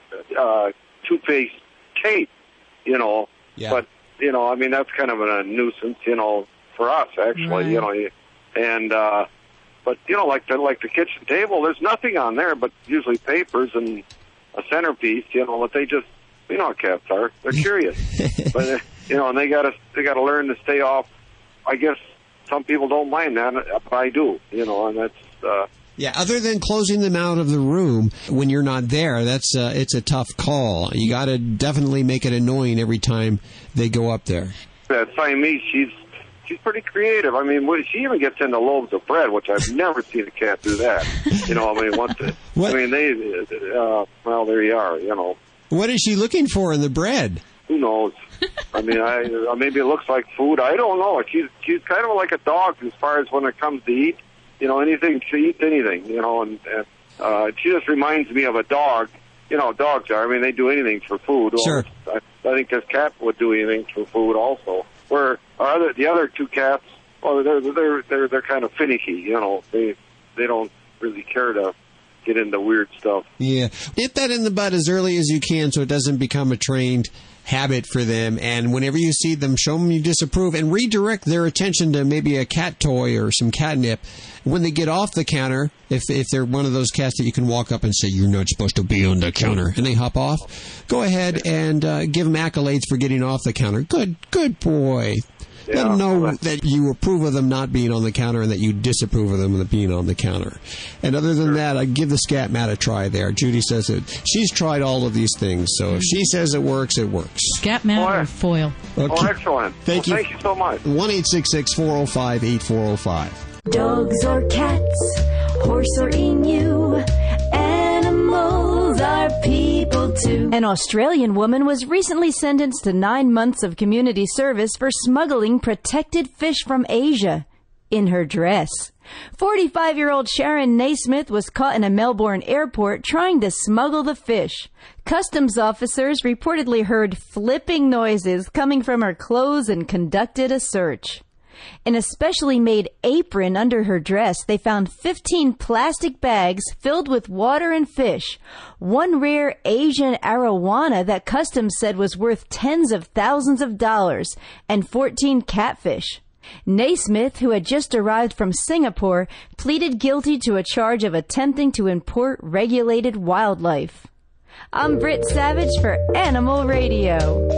uh, two-faced tape, you know, Yeah. but, you know, I mean, that's kind of a nuisance, you know, for us, actually, Right. you know, and, uh, but, you know, like the, like the kitchen table, there's nothing on there but usually papers and a centerpiece, you know, but they just, you know how cats are, they're curious, but, uh, you know, and they gotta, they gotta learn to stay off. I guess some people don't mind that, but I do, you know, and that's, uh, Yeah, other than closing them out of the room when you're not there, that's uh, it's a tough call. You got to definitely make it annoying every time they go up there. that Siamese, she's she's pretty creative. I mean, what- she even gets into loaves of bread, which I've never seen a cat do that. You know, I mean, once it, I mean, they, uh, well, there you are. You know, What is she looking for in the bread? who knows? I mean, I uh, maybe it looks like food. I don't know. She's she's kind of like a dog as far as when it comes to eat. You know, anything she eats anything. You know, and, and uh, she just reminds me of a dog. You know, dogs are. I mean, they do anything for food. Sure. I, I think this cat would do anything for food also. Where our other, the other two cats, well, they're they're they're they're kind of finicky. You know, they they don't really care to get into weird stuff. Yeah. Nip that in the bud as early as you can so it doesn't become a trained habit for them. And whenever you see them, show them you disapprove and redirect their attention to maybe a cat toy or some catnip. When they get off the counter, if if they're one of those cats that you can walk up and say, "You're not supposed to be on the counter," and they hop off, go ahead and uh, give them accolades for getting off the counter. Good, good boy. Let them know that you approve of them not being on the counter and that you disapprove of them being on the counter. And other than that, I give the scat mat a try there. Judy says that she's tried all of these things, so if she says it works, it works. Scat mat or foil? Oh, excellent. Thank Well, you. Thank you so much. one eight six six, four oh five, eight four oh five. Dogs or cats, horse or emu, animals are people too. An Australian woman was recently sentenced to nine months of community service for smuggling protected fish from Asia in her dress. forty-five-year-old Sharon Naismith was caught in a Melbourne airport trying to smuggle the fish. Customs officers reportedly heard flipping noises coming from her clothes and conducted a search. In a specially made apron under her dress, they found fifteen plastic bags filled with water and fish, one rare Asian arowana that Customs said was worth tens of thousands of dollars, and fourteen catfish. Naismith, who had just arrived from Singapore, pleaded guilty to a charge of attempting to import regulated wildlife. I'm Britt Savage for Animal Radio.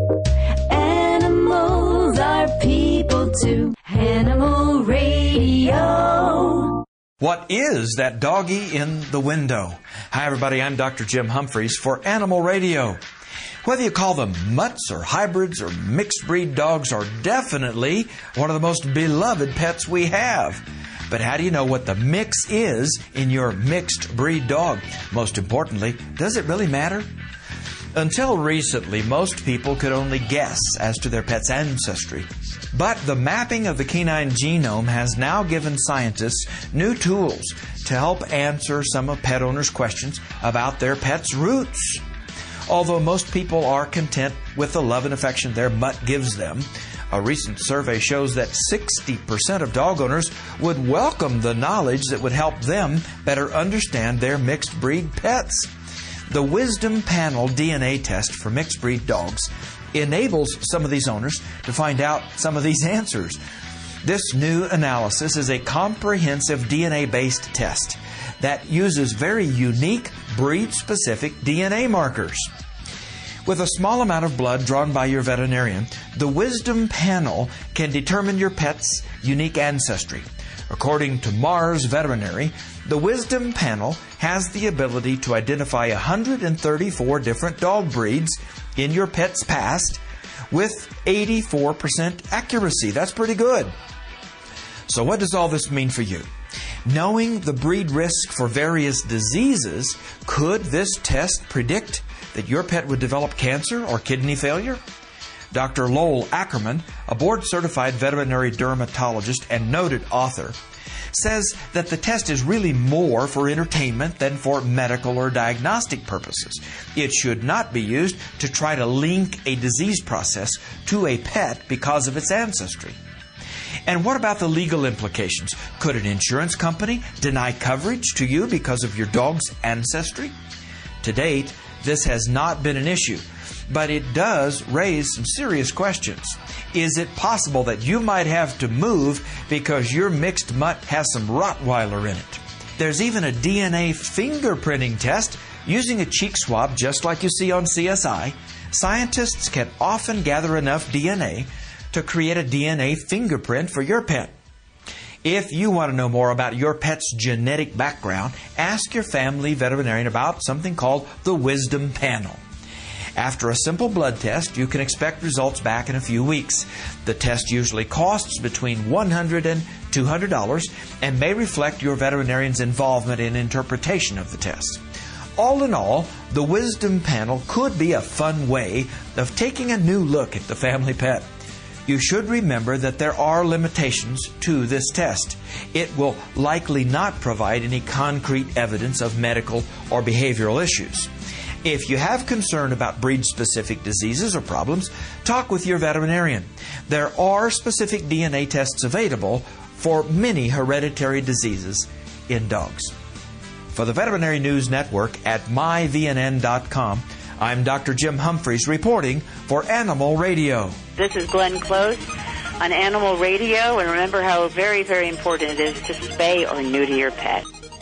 Animals are people too. Animal Radio. What is that doggy in the window? Hi, everybody. I'm Doctor Jim Humphreys for Animal Radio. Whether you call them mutts or hybrids or mixed breed dogs are definitely one of the most beloved pets we have. But how do you know what the mix is in your mixed breed dog? Most importantly, does it really matter? Until recently, most people could only guess as to their pet's ancestry. But the mapping of the canine genome has now given scientists new tools to help answer some of pet owners' questions about their pet's roots. Although most people are content with the love and affection their mutt gives them, A recent survey shows that sixty percent of dog owners would welcome the knowledge that would help them better understand their mixed breed pets. The Wisdom Panel D N A test for mixed breed dogs enables some of these owners to find out some of these answers. This new analysis is a comprehensive D N A-based test that uses very unique breed-specific D N A markers. With a small amount of blood drawn by your veterinarian, the Wisdom Panel can determine your pet's unique ancestry. According to Mars Veterinary, the Wisdom Panel has the ability to identify one hundred thirty-four different dog breeds in your pet's past with eighty-four percent accuracy. That's pretty good. So what does all this mean for you? Knowing the breed risk for various diseases, could this test predict that your pet would develop cancer or kidney failure? Doctor Lowell Ackerman, a board-certified veterinary dermatologist and noted author, says that the test is really more for entertainment than for medical or diagnostic purposes. It should not be used to try to link a disease process to a pet because of its ancestry. And what about the legal implications? Could an insurance company deny coverage to you because of your dog's ancestry? To date, this has not been an issue, but it does raise some serious questions. Is it possible that you might have to move because your mixed mutt has some Rottweiler in it? There's even a D N A fingerprinting test using a cheek swab just like you see on C S I. Scientists can often gather enough D N A to create a D N A fingerprint for your pet. If you want to know more about your pet's genetic background, ask your family veterinarian about something called the Wisdom Panel. After a simple blood test, you can expect results back in a few weeks. The test usually costs between one hundred dollars and two hundred dollars and may reflect your veterinarian's involvement in interpretation of the test. All in all, the Wisdom Panel could be a fun way of taking a new look at the family pet. You should remember that there are limitations to this test. It will likely not provide any concrete evidence of medical or behavioral issues. If you have concern about breed-specific diseases or problems, talk with your veterinarian. There are specific D N A tests available for many hereditary diseases in dogs. For the Veterinary News Network at my V N N dot com, I'm Doctor Jim Humphreys reporting for Animal Radio. This is Glenn Close on Animal Radio, and remember how very, very important it is to spay or neuter your pet.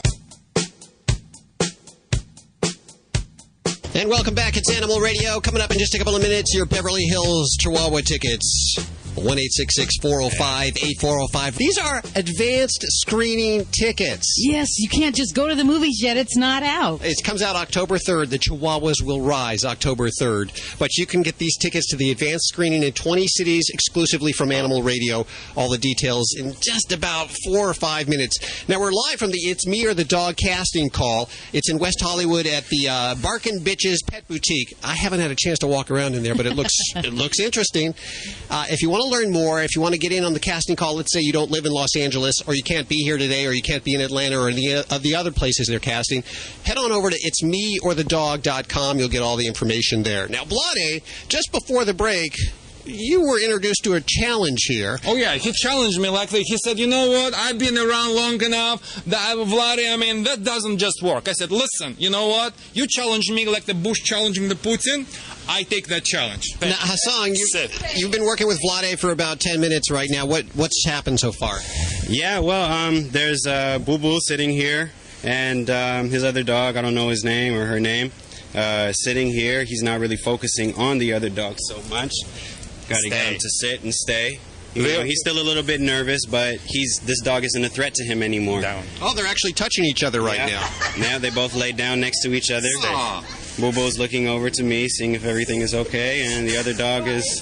And welcome back. It's Animal Radio. Coming up in just a couple of minutes, your Beverly Hills Chihuahua tickets. one eight six six, four oh five, eight four oh five. These are advanced screening tickets. Yes, you can't just go to the movies yet. It's not out. It comes out October third. The Chihuahuas Will Rise, October third. But you can get these tickets to the advanced screening in twenty cities exclusively from Animal Radio. All the details in just about four or five minutes. Now, we're live from the It's Me or the Dog casting call. It's in West Hollywood at the uh, Barkin' Bitches Pet Boutique. I haven't had a chance to walk around in there, but it looks it looks interesting. Uh, if you want to learn more, if you want to get in on the casting call, let's say you don't live in Los Angeles, or you can't be here today, or you can't be in Atlanta, or any of the other places they're casting, head on over to its me or the dog dot com. You'll get all the information there. Now, Vlade, just before the break, you were introduced to a challenge here. Oh, yeah, he challenged me like that. He said, you know what, I've been around long enough, that, Vlade, I mean, that doesn't just work. I said, listen, you know what, you challenge me like the Bush challenging the Putin, I take that challenge. Now, Hassan, you, you've been working with Vlade for about ten minutes right now. What What's happened so far? Yeah, well, um, there's uh, Boo Boo sitting here, and um, his other dog, I don't know his name or her name, uh, sitting here. He's not really focusing on the other dog so much. Got to get him to sit and stay. You know, he's still a little bit nervous, but he's this dog isn't a threat to him anymore. Down. Oh, they're actually touching each other right yeah. now. Yeah, they both laid down next to each other. Boo Boo's looking over to me, seeing if everything is okay, and the other dog is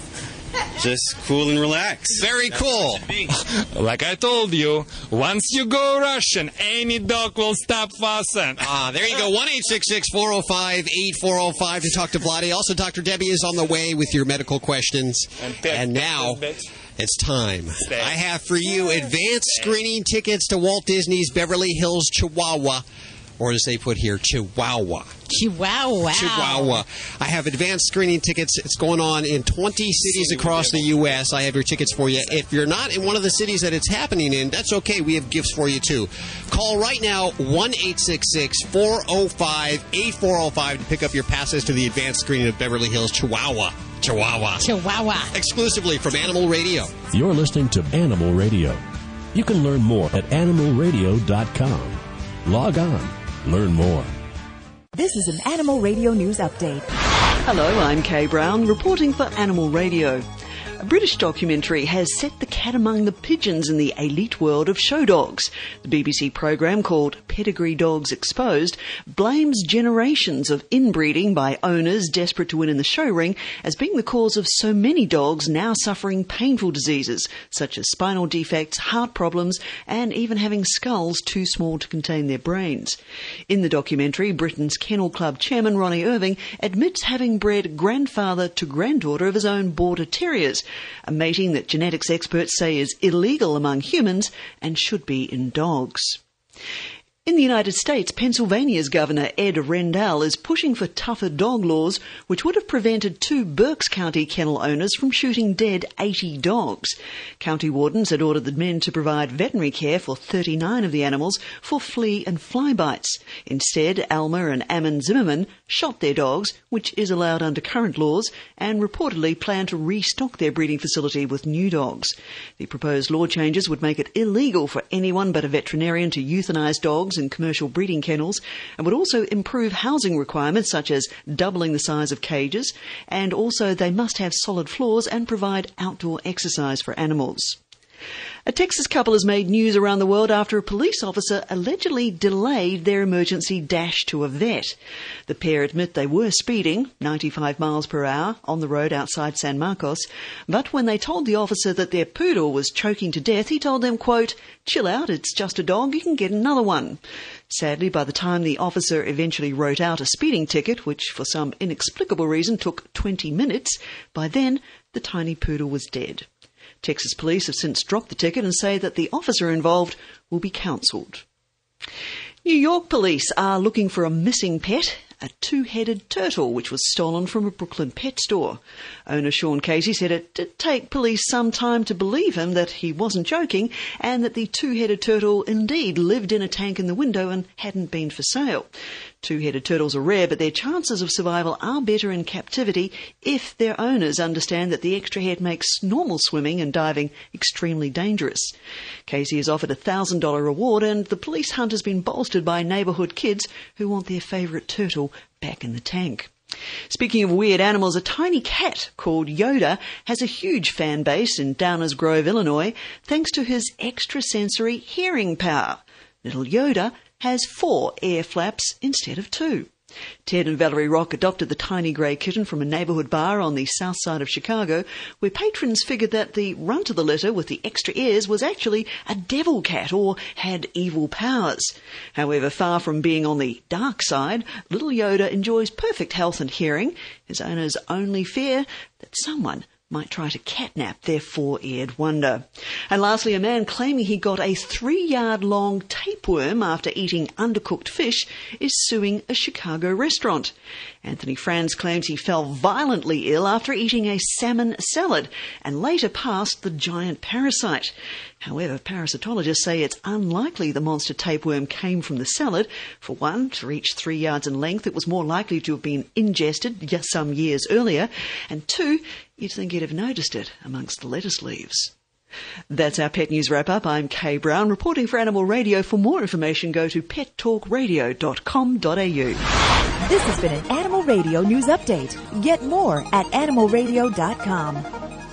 just cool and relaxed. Very cool. Like I told you, once you go Russian, any dog will stop fussing. Ah, there you go. one eight six six, four oh five, eight four oh five to talk to Vlade. Also, Doctor Debbie is on the way with your medical questions. And, and now, it's time. I have for you advanced screening tickets to Walt Disney's Beverly Hills Chihuahua. or as they put here, Chihuahua. Chihuahua. Chihuahua. I have advanced screening tickets. It's going on in twenty cities across the U S I have your tickets for you. If you're not in one of the cities that it's happening in, that's okay. We have gifts for you, too. Call right now, one eight six six, four oh five, eight four oh five to pick up your passes to the advanced screening of Beverly Hills Chihuahua. Chihuahua. Chihuahua. Exclusively from Animal Radio. You're listening to Animal Radio. You can learn more at animal radio dot com. Log on. Learn more. This is an Animal Radio News Update. Hello, I'm Kay Brown, reporting for Animal Radio. A British documentary has set the cat among the pigeons in the elite world of show dogs. The B B C programme, called Pedigree Dogs Exposed, blames generations of inbreeding by owners desperate to win in the show ring as being the cause of so many dogs now suffering painful diseases such as spinal defects, heart problems, and even having skulls too small to contain their brains. In the documentary, Britain's Kennel Club chairman Ronnie Irving admits having bred grandfather to granddaughter of his own Border Terriers, a mating that genetics experts say is illegal among humans and should be in dogs. In the United States, Pennsylvania's Governor Ed Rendell is pushing for tougher dog laws which would have prevented two Berks County kennel owners from shooting dead eighty dogs. County wardens had ordered the men to provide veterinary care for thirty-nine of the animals for flea and fly bites. Instead, Alma and Ammon Zimmerman shot their dogs, which is allowed under current laws, and reportedly plan to restock their breeding facility with new dogs. The proposed law changes would make it illegal for anyone but a veterinarian to euthanize dogs in commercial breeding kennels, and would also improve housing requirements such as doubling the size of cages, and also they must have solid floors and provide outdoor exercise for animals. A Texas couple has made news around the world after a police officer allegedly delayed their emergency dash to a vet. The pair admit they were speeding, ninety-five miles per hour, on the road outside San Marcos, but when they told the officer that their poodle was choking to death, he told them, quote, "Chill out, it's just a dog, you can get another one." Sadly, by the time the officer eventually wrote out a speeding ticket, which for some inexplicable reason took twenty minutes, by then the tiny poodle was dead. Texas police have since dropped the ticket and say that the officer involved will be counselled. New York police are looking for a missing pet, a two-headed turtle which was stolen from a Brooklyn pet store. Owner Sean Casey said it did take police some time to believe him that he wasn't joking and that the two-headed turtle indeed lived in a tank in the window and hadn't been for sale. Two-headed turtles are rare, but their chances of survival are better in captivity if their owners understand that the extra head makes normal swimming and diving extremely dangerous. Casey has offered a one thousand dollars reward, and the police hunt has been bolstered by neighbourhood kids who want their favourite turtle back in the tank. Speaking of weird animals, a tiny cat called Yoda has a huge fan base in Downers Grove, Illinois, thanks to his extrasensory hearing power. Little Yoda has four air flaps instead of two. Ted and Valerie Rock adopted the tiny grey kitten from a neighbourhood bar on the south side of Chicago, where patrons figured that the runt of the litter with the extra ears was actually a devil cat or had evil powers. However, far from being on the dark side, little Yoda enjoys perfect health and hearing. His owners only fear that someone might try to catnap their four-eared wonder. And lastly, a man claiming he got a three-yard-long tapeworm after eating undercooked fish is suing a Chicago restaurant. Anthony Franz claims he fell violently ill after eating a salmon salad and later passed the giant parasite. However, parasitologists say it's unlikely the monster tapeworm came from the salad. For one, to reach three yards in length, it was more likely to have been ingested just some years earlier. And two, you'd think you'd have noticed it amongst the lettuce leaves. That's our Pet News Wrap-Up. I'm Kay Brown, reporting for Animal Radio. For more information, go to pet talk radio dot com dot a u. This has been an Animal Radio News Update. Get more at animal radio dot com.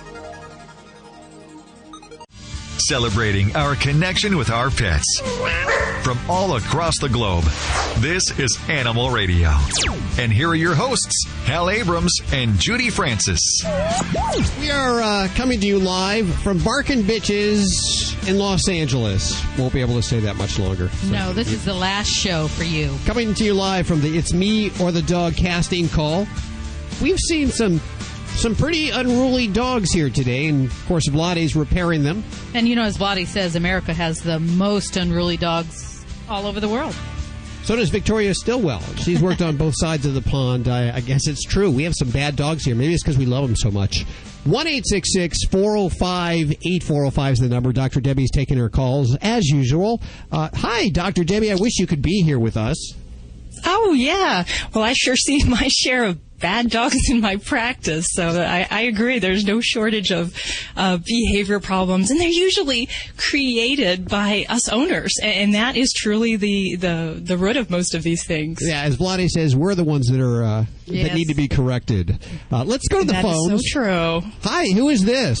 Celebrating our connection with our pets. From all across the globe, this is Animal Radio. And here are your hosts, Hal Abrams and Judy Francis. We are uh, coming to you live from Barkin' Bitches in Los Angeles. Won't be able to say that much longer. So. No, this is the last show for you. Coming to you live from the It's Me or the Dog casting call. We've seen some some pretty unruly dogs here today, and of course Vladdy's repairing them. And you know, as Vladdy says, America has the most unruly dogs all over the world. So does Victoria Stillwell. She's worked on both sides of the pond. I, I guess it's true. We have some bad dogs here. Maybe it's because we love them so much. one eight six six, four oh five, eight four oh five is the number. Doctor Debbie's taking her calls, as usual. Uh, hi, Doctor Debbie. I wish you could be here with us. Oh, yeah. Well, I sure see my share of bad dogs in my practice, so I, I agree. There's no shortage of uh, behavior problems, and they're usually created by us owners, and that is truly the, the, the root of most of these things. Yeah, as Vlade says, we're the ones that are uh, Yes. that need to be corrected. Uh, let's go to the That is phones. so true. Hi, who is this?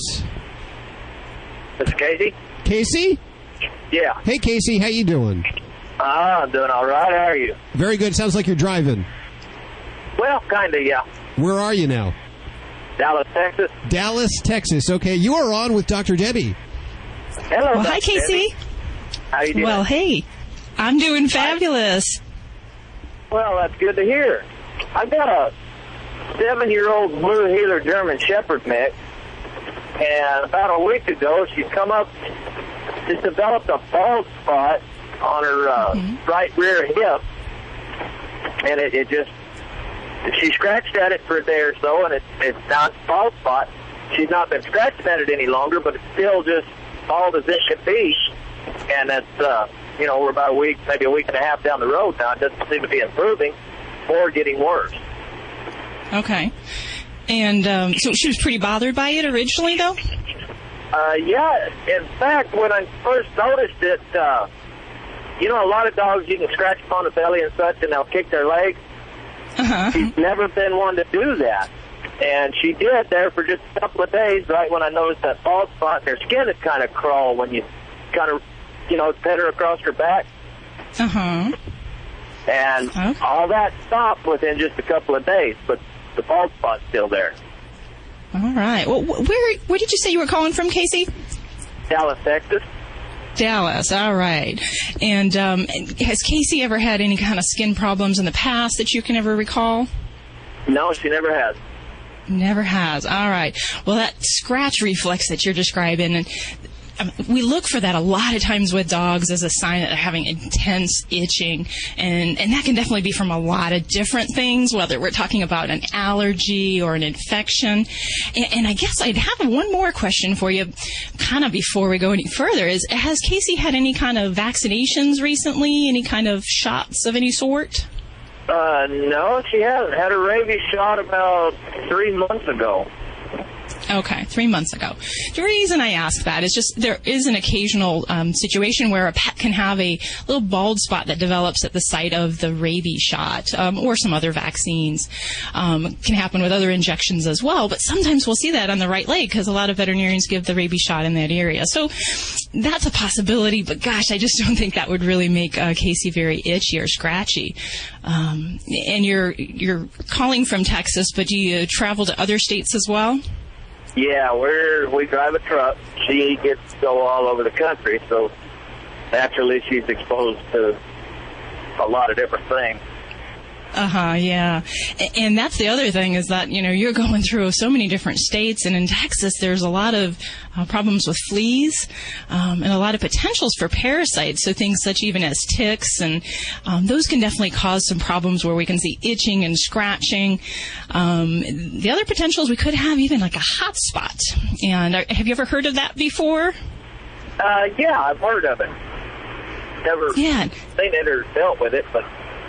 This is Casey? Casey? Yeah. Hey, Casey, how you doing? Ah, I'm doing all right. How are you? Very good. Sounds like you're driving. Well, kind of, yeah. Where are you now? Dallas, Texas. Dallas, Texas. Okay, you are on with Doctor Debbie. Hello, Well, hi, Doctor Casey. Debbie. How you doing? Well, hey, I'm doing fabulous. Well, that's good to hear. I've got a seven-year-old blue heeler German Shepherd mix, and about a week ago, she's come up, she's developed a bald spot on her uh, Mm-hmm. right rear hip, and it, it just, she scratched at it for a day or so, and it, it's not a bald spot. She's not been scratching at it any longer, but it's still just bald as it could be, and it's, uh, you know, we're about a week, maybe a week and a half down the road now. It doesn't seem to be improving or getting worse. Okay. And um, so she was pretty bothered by it originally, though? Uh, yeah, in fact, when I first noticed it, uh, you know, a lot of dogs, you can scratch them on the belly and such, and they'll kick their legs. Uh-huh. She's never been one to do that. And she did there for just a couple of days, right when I noticed that bald spot, and her skin had kind of crawl when you kind of, you know, pet her across her back. Uh-huh. And all that stopped within just a couple of days, but the bald spot's still there. All right. Well, wh- where where did you say you were calling from, Casey? Dallas, Texas. Dallas. All right. And um, has Casey ever had any kind of skin problems in the past that you can ever recall? No, she never has. Never has. All right. Well, that scratch reflex that you're describing, and um, we look for that a lot of times with dogs as a sign that they're having intense itching, and, and that can definitely be from a lot of different things, whether we're talking about an allergy or an infection. And, and I guess I'd have one more question for you, kind of before we go any further, is has Casey had any kind of vaccinations recently, any kind of shots of any sort? Uh, no, she hasn't. Had her rabies shot about three months ago. Okay, three months ago. The reason I ask that is just there is an occasional um, situation where a pet can have a little bald spot that develops at the site of the rabies shot um, or some other vaccines. Um, can happen with other injections as well, but sometimes we'll see that on the right leg because a lot of veterinarians give the rabies shot in that area. So that's a possibility, but gosh, I just don't think that would really make uh, Casey very itchy or scratchy. Um, and you're you're calling from Texas, but do you travel to other states as well? Yeah, we're we drive a truck. She gets to go all over the country, so naturally she's exposed to a lot of different things. Uh-huh, yeah. A- And that's the other thing is that, you know, you're going through so many different states, and in Texas there's a lot of uh, problems with fleas um, and a lot of potentials for parasites, so things such even as ticks, and um, those can definitely cause some problems where we can see itching and scratching. Um, the other potentials we could have even like a hot spot. And uh, have you ever heard of that before? Uh, yeah, I've heard of it. Never Yeah. seen it or dealt with it, but...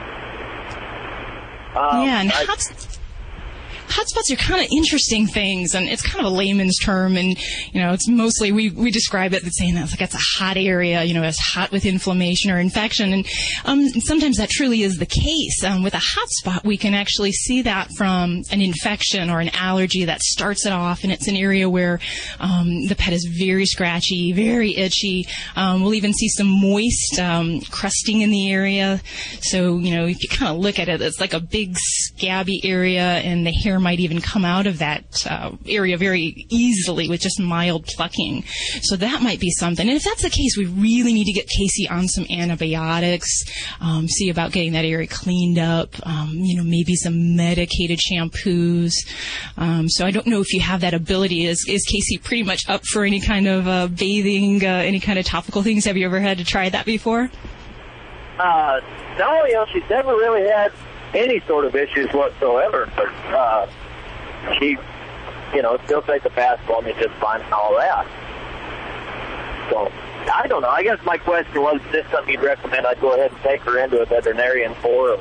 Um, yeah, and I- hot, hotspots are kind of interesting things, and it's kind of a layman's term, and, you know, it's mostly, we, we describe it as saying that's like it's a hot area, you know, it's hot with inflammation or infection, and um, sometimes that truly is the case. Um, with a hotspot, we can actually see that from an infection or an allergy that starts it off, and it's an area where um, the pet is very scratchy, very itchy. Um, we'll even see some moist um, crusting in the area. So, you know, if you kind of look at it, it's like a big scabby area, and the hair might even come out of that uh, area very easily with just mild plucking. So that might be something. And if that's the case, we really need to get Casey on some antibiotics, um, see about getting that area cleaned up, um, you know, maybe some medicated shampoos. Um, so I don't know if you have that ability. Is, is Casey pretty much up for any kind of uh, bathing, uh, any kind of topical things? Have you ever had to try that before? Uh, no, you know, she's never really had any sort of issues whatsoever. But uh, she, you know, still takes the basketball and just fine and all that. So, I don't know. I guess my question was, is this something you'd recommend I go ahead and take her into a veterinarian for?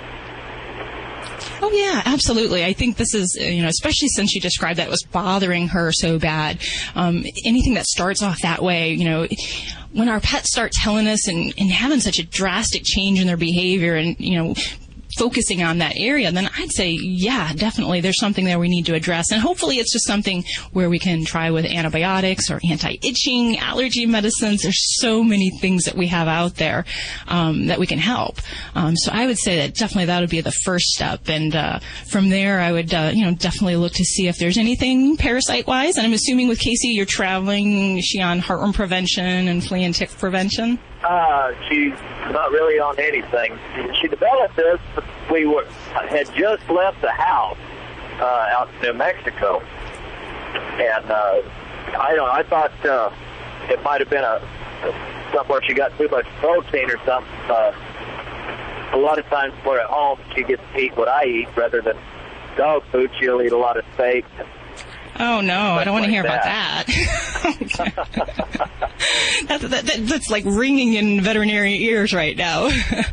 Oh, yeah, absolutely. I think this is, you know, especially since you described that was bothering her so bad. Um, anything that starts off that way, you know, when our pets start telling us and, and having such a drastic change in their behavior and, you know, focusing on that area, then I'd say, yeah, definitely there's something there we need to address. And hopefully it's just something where we can try with antibiotics or anti-itching, allergy medicines. There's so many things that we have out there um, that we can help. Um, so I would say that definitely that would be the first step. And uh, from there, I would, uh, you know, definitely look to see if there's anything parasite-wise. And I'm assuming with Casey, you're traveling, is she on heartworm prevention and flea and tick prevention? Uh, she's not really on anything. She developed this. We were had just left the house uh, out in New Mexico, and uh, I don't know. I thought uh, it might have been a, a somewhere she got too much protein or something. Uh, a lot of times, when we're at home, she gets to eat what I eat rather than dog food. She'll eat a lot of steak. Oh, no, I don't want to like hear that. about that. that, that, that. That's like ringing in veterinary ears right now.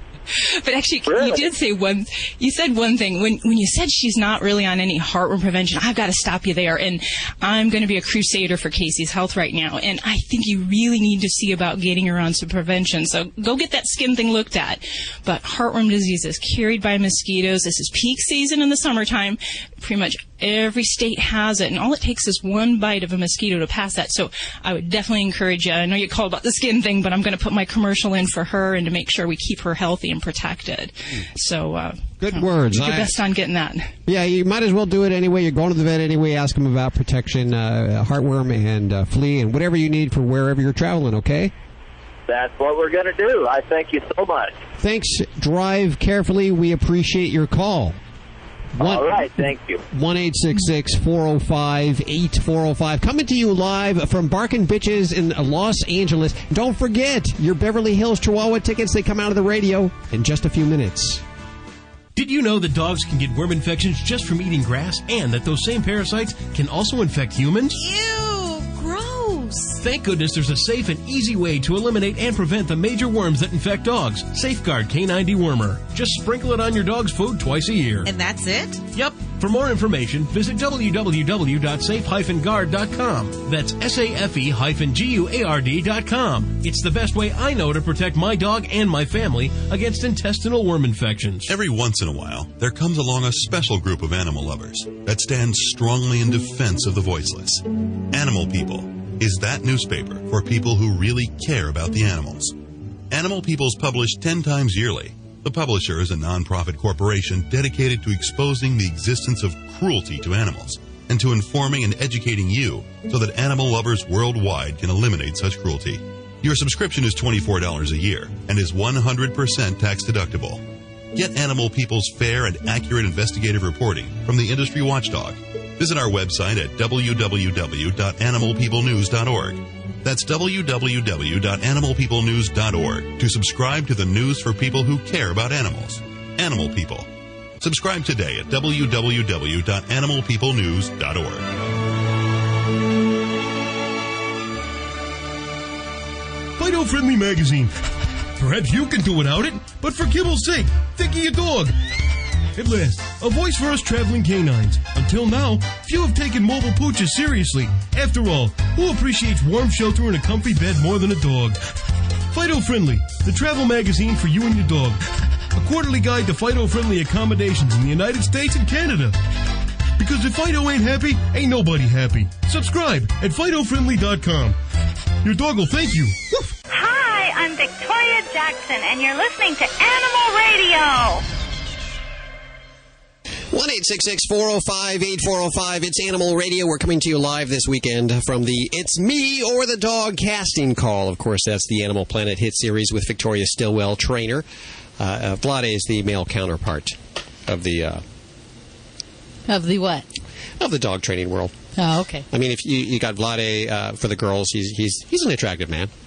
But actually, really? You did say one, you said one thing. When when you said she's not really on any heartworm prevention, I've got to stop you there. And I'm going to be a crusader for Casey's health right now. And I think you really need to see about getting her on some prevention. So go get that skin thing looked at. But heartworm disease is carried by mosquitoes. This is peak season in the summertime. Pretty much every state has it. And all it takes is one bite of a mosquito to pass that. So I would definitely encourage you. I know you called about the skin thing, but I'm going to put my commercial in for her and to make sure we keep her healthy and protected. So, uh, good words. Do your I, best on getting that. Yeah, you might as well do it anyway. You're going to the vet anyway. Ask them about protection, uh, heartworm and uh, flea, and whatever you need for wherever you're traveling. Okay. That's what we're going to do. I thank you so much. Thanks. Drive carefully. We appreciate your call. One, All right, thank you. one eight six six, four oh five, eight four oh five. Coming to you live from Barkin' Bitches in Los Angeles. Don't forget your Beverly Hills Chihuahua tickets. They come out of the radio in just a few minutes. Did you know that dogs can get worm infections just from eating grass, and that those same parasites can also infect humans? Ew, gross. Thank goodness there's a safe and easy way to eliminate and prevent the major worms that infect dogs. Safeguard Canine Dewormer. Just sprinkle it on your dog's food twice a year. And that's it? Yep. For more information, visit w w w dot safe dash guard dot com. That's S A F E G U A R D dot com. It's the best way I know to protect my dog and my family against intestinal worm infections. Every once in a while, there comes along a special group of animal lovers that stands strongly in defense of the voiceless. Animal People is that newspaper for people who really care about the animals. Animal People's published ten times yearly. The publisher is a non-profit corporation dedicated to exposing the existence of cruelty to animals and to informing and educating you so that animal lovers worldwide can eliminate such cruelty. Your subscription is twenty-four dollars a year and is one hundred percent tax deductible. Get Animal People's fair and accurate investigative reporting from the industry watchdog. Visit our website at w w w dot animal people news dot org. That's w w w dot animal people news dot org to subscribe to the news for people who care about animals. Animal People. Subscribe today at w w w dot animal people news dot org. Fido Friendly Magazine. Perhaps you can do without it, but for kibble's sake, think of your dog. At last, a voice for us traveling canines. Until now, few have taken mobile pooches seriously. After all, who appreciates warm shelter and a comfy bed more than a dog? Fido Friendly, the travel magazine for you and your dog. A quarterly guide to Fido-friendly accommodations in the United States and Canada. Because if Fido ain't happy, ain't nobody happy. Subscribe at fido friendly dot com. Your dog will thank you. Woof. Hi, I'm Victoria Jackson, and you're listening to Animal Radio. one eight six six, four oh five, eight four oh five. It's Animal Radio. We're coming to you live this weekend from the It's Me or the Dog casting call. Of course, that's the Animal Planet hit series with Victoria Stilwell, trainer. Uh, uh, Vlade is the male counterpart of the... Uh, of the what? Of the dog training world. Oh, okay. I mean, if you, you got Vlade uh, for the girls, he's he's he's an attractive man.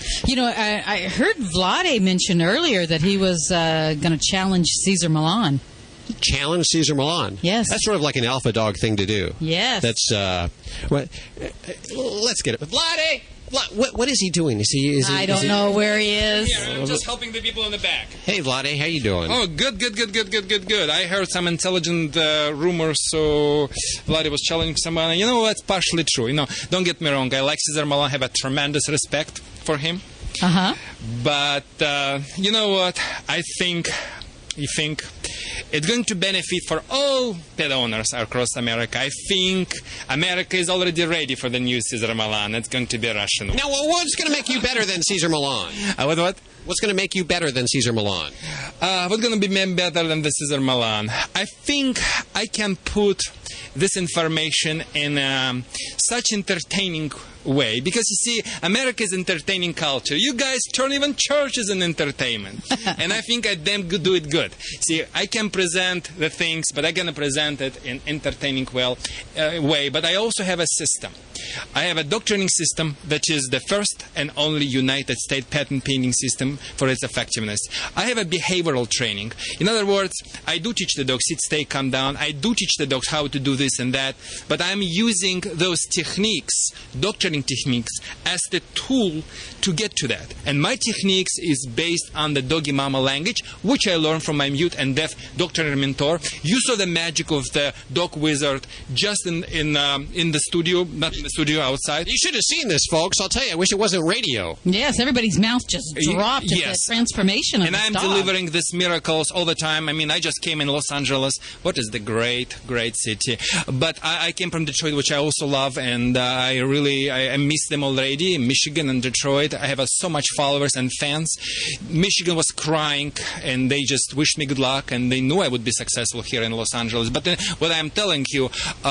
You know, I, I heard Vlade mention earlier that he was uh, going to challenge Cesar Millan. Challenge Cesar Millan. Yes. That's sort of like an alpha dog thing to do. Yes. That's, uh, what, uh, let's get it. Vlade! Vlade, what, what is he doing? Is he, is he, I don't is he, know where he is. Here, I'm just helping the people in the back. Hey, Vlade, how you doing? Oh, good, good, good, good, good, good, good. I heard some intelligent uh, rumors, so Vlade was challenging someone. You know, that's partially true. You know, don't get me wrong. I like Cesar Millan. I have a tremendous respect for him. Uh-huh. But, uh, you know what? I think... You think it's going to benefit for all pet owners across America. I think America is already ready for the new Cesar Millan. It's going to be Russian. Now, what's going to make you better than Cesar Millan? Uh, what, what? What's going to make you better than Cesar Millan? Uh, what's going to be better than the Cesar Millan? I think I can put this information in um, such entertaining way, because you see, America is entertaining culture. You guys turn even churches in entertainment, and I think I damn good do it good. See, I can present the things, but I'm gonna present it in entertaining well uh, way. But I also have a system. I have a doctoring system that is the first and only United States patent pending system for its effectiveness. I have a behavioral training. In other words, I do teach the dogs sit, stay, calm down. I do teach the dogs how to do this and that, but I'm using those techniques, doctoring techniques, as the tool to get to that. And my techniques is based on the doggy mama language, which I learned from my mute and deaf doctor and mentor. You saw the magic of the dog wizard just in in um, in the studio, not in the studio, outside. You should have seen this, folks. I'll tell you, I wish it wasn't radio. Yes, everybody's mouth just dropped at Yes. the transformation of And this I'm dog. delivering these miracles all the time. I mean, I just came in Los Angeles. What is the great, great city? But I, I came from Detroit, which I also love, and uh, I really I, I miss them already. Michigan and Detroit. I have uh, so much followers and fans. Michigan was crying, and they just wished me good luck, and they knew I would be successful here in Los Angeles. But then, what I'm telling you,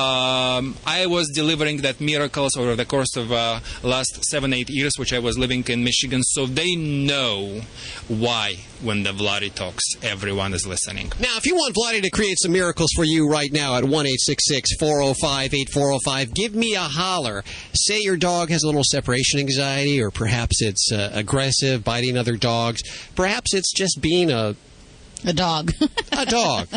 um, I was delivering that miracles over the course of uh, last seven, eight years, which I was living in Michigan, so they know why when the Vlade talks, everyone is listening. Now, if you want Vlade to create some miracles for you right now at one eight six six, four oh five, eight four oh five, give me a holler. Say your dog has a little separation anxiety, or perhaps it's uh, aggressive, biting other dogs. Perhaps it's just being a... A dog. a dog.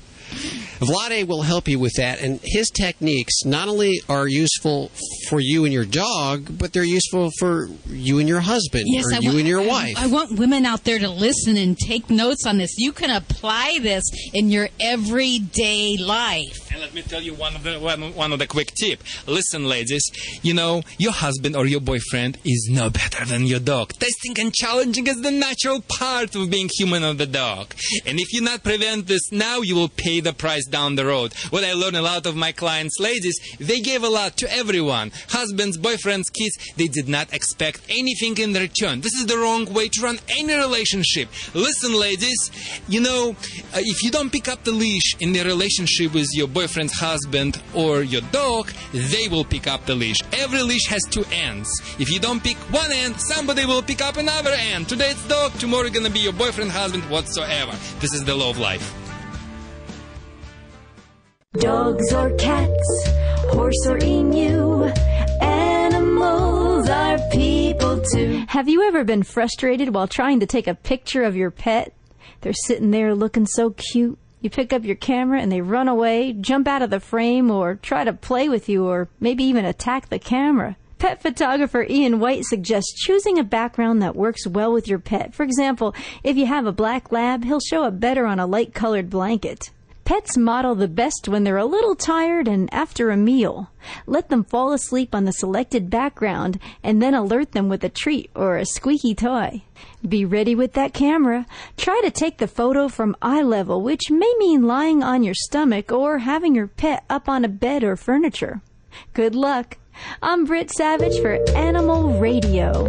Vlade will help you with that, and his techniques not only are useful for you and your dog, but they're useful for you and your husband, Yes, or I you wa- and your I- wife. I want women out there to listen and take notes on this. You can apply this in your everyday life. And let me tell you one of the one, one of the quick tip. Listen, ladies, you know, your husband or your boyfriend is no better than your dog. Testing and challenging is the natural part of being human or the dog. And if you not prevent this now, you will pay the price down the road. What I learned a lot of my clients, ladies, they gave a lot to everyone. Husbands, boyfriends, kids, they did not expect anything in return. This is the wrong way to run any relationship. Listen, ladies, you know, uh, if you don't pick up the leash in the relationship with your boyfriend's husband or your dog, they will pick up the leash. Every leash has two ends. If you don't pick one end, somebody will pick up another end. Today it's dog, tomorrow gonna be your boyfriend, husband, whatsoever. This is the law of life. Dogs or cats, horse or emu, animals are people too. Have you ever been frustrated while trying to take a picture of your pet? They're sitting there looking so cute. You pick up your camera and they run away, jump out of the frame, or try to play with you, or maybe even attack the camera. Pet photographer Ian White suggests choosing a background that works well with your pet. For example, if you have a black lab, he'll show up better on a light-colored blanket. Pets model the best when they're a little tired and after a meal. Let them fall asleep on the selected background and then alert them with a treat or a squeaky toy. Be ready with that camera. Try to take the photo from eye level, which may mean lying on your stomach or having your pet up on a bed or furniture. Good luck. I'm Britt Savage for Animal Radio.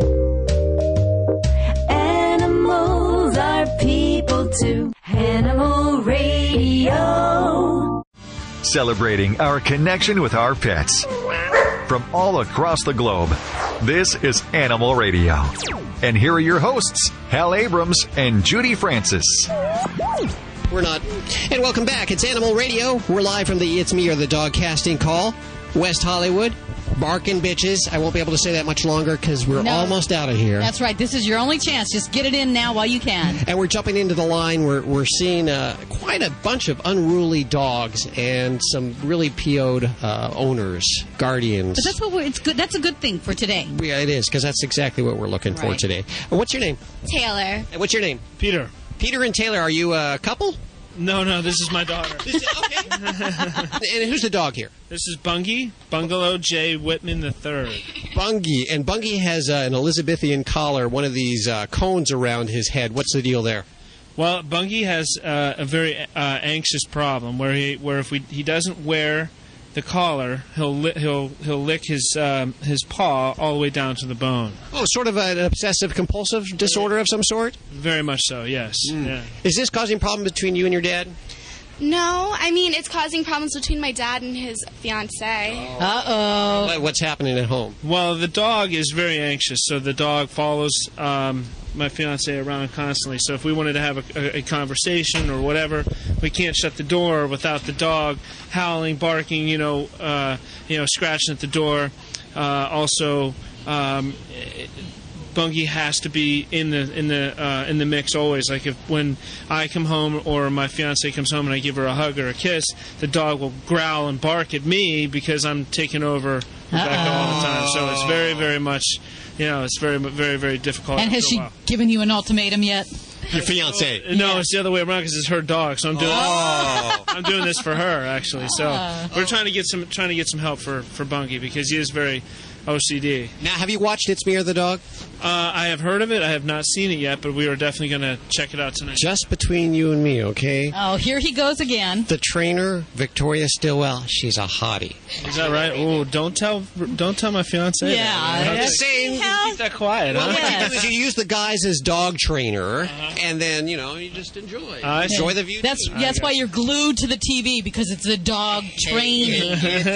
Animals are people too. Animal Radio. Celebrating our connection with our pets. From all across the globe, this is Animal Radio. And here are your hosts, Hal Abrams and Judy Francis. We're not. And welcome back. It's Animal Radio. We're live from the It's Me or the Dog casting call. West Hollywood. barking bitches. I won't be able to say that much longer because we're No. almost out of here. That's right. This is your only chance. Just get it in now while you can. And we're jumping into the line. We're, we're seeing uh, quite a bunch of unruly dogs and some really P O'd uh, owners, guardians. But that's what we're, it's good. That's a good thing for today. Yeah, it is, because that's exactly what we're looking for Right. today. Uh, What's your name? Taylor. And what's your name? Peter. Peter and Taylor, are you a couple? No, no, this is my daughter. And who's the dog here? This is Bungie, Bungalow J. Whitman the third. Bungie. And Bungie has uh, an Elizabethan collar, one of these uh, cones around his head. What's the deal there? Well, Bungie has uh, a very uh, anxious problem where he, where if we, he doesn't wear the collar, he'll li- he'll he'll lick his um, his paw all the way down to the bone. Oh, sort of an obsessive compulsive disorder of some sort? Very much so. Yes. Yeah. Is this causing problems between you and your dad? No, I mean, it's causing problems between my dad and his fiancee. Uh-oh. What's happening at home? Well, the dog is very anxious, so the dog follows um, my fiance around constantly. So if we wanted to have a, a, a conversation or whatever, we can't shut the door without the dog howling, barking, you know, uh, you know, scratching at the door. Uh, also, um, Bungie has to be in the in the uh, in the mix always. Like if when I come home or my fiance comes home and I give her a hug or a kiss, the dog will growl and bark at me because I'm taking over Rebecca all the time. So it's very very much, you know, it's very very very difficult. And has after a she while. given you an ultimatum yet? Your fiance? No, it's the other way around because it's her dog. So I'm doing Oh. I'm doing this for her actually. So Oh. we're trying to get some trying to get some help for for Bungie because he is very O C D. Now, have you watched It's Me or the Dog? Uh, I have heard of it. I have not seen it yet, but we are definitely going to check it out tonight. Just between you and me, okay? Oh, here he goes again. The trainer, Victoria Stillwell, she's a hottie. Is that right? Oh, don't tell don't tell my fiance. Yeah, that. I'm just saying. Keep that quiet. Well, huh? what you do is you use the guys as dog trainer, and then, you know, you just enjoy. I see. enjoy the view. That's that's why you're glued to the T V, because it's the dog training.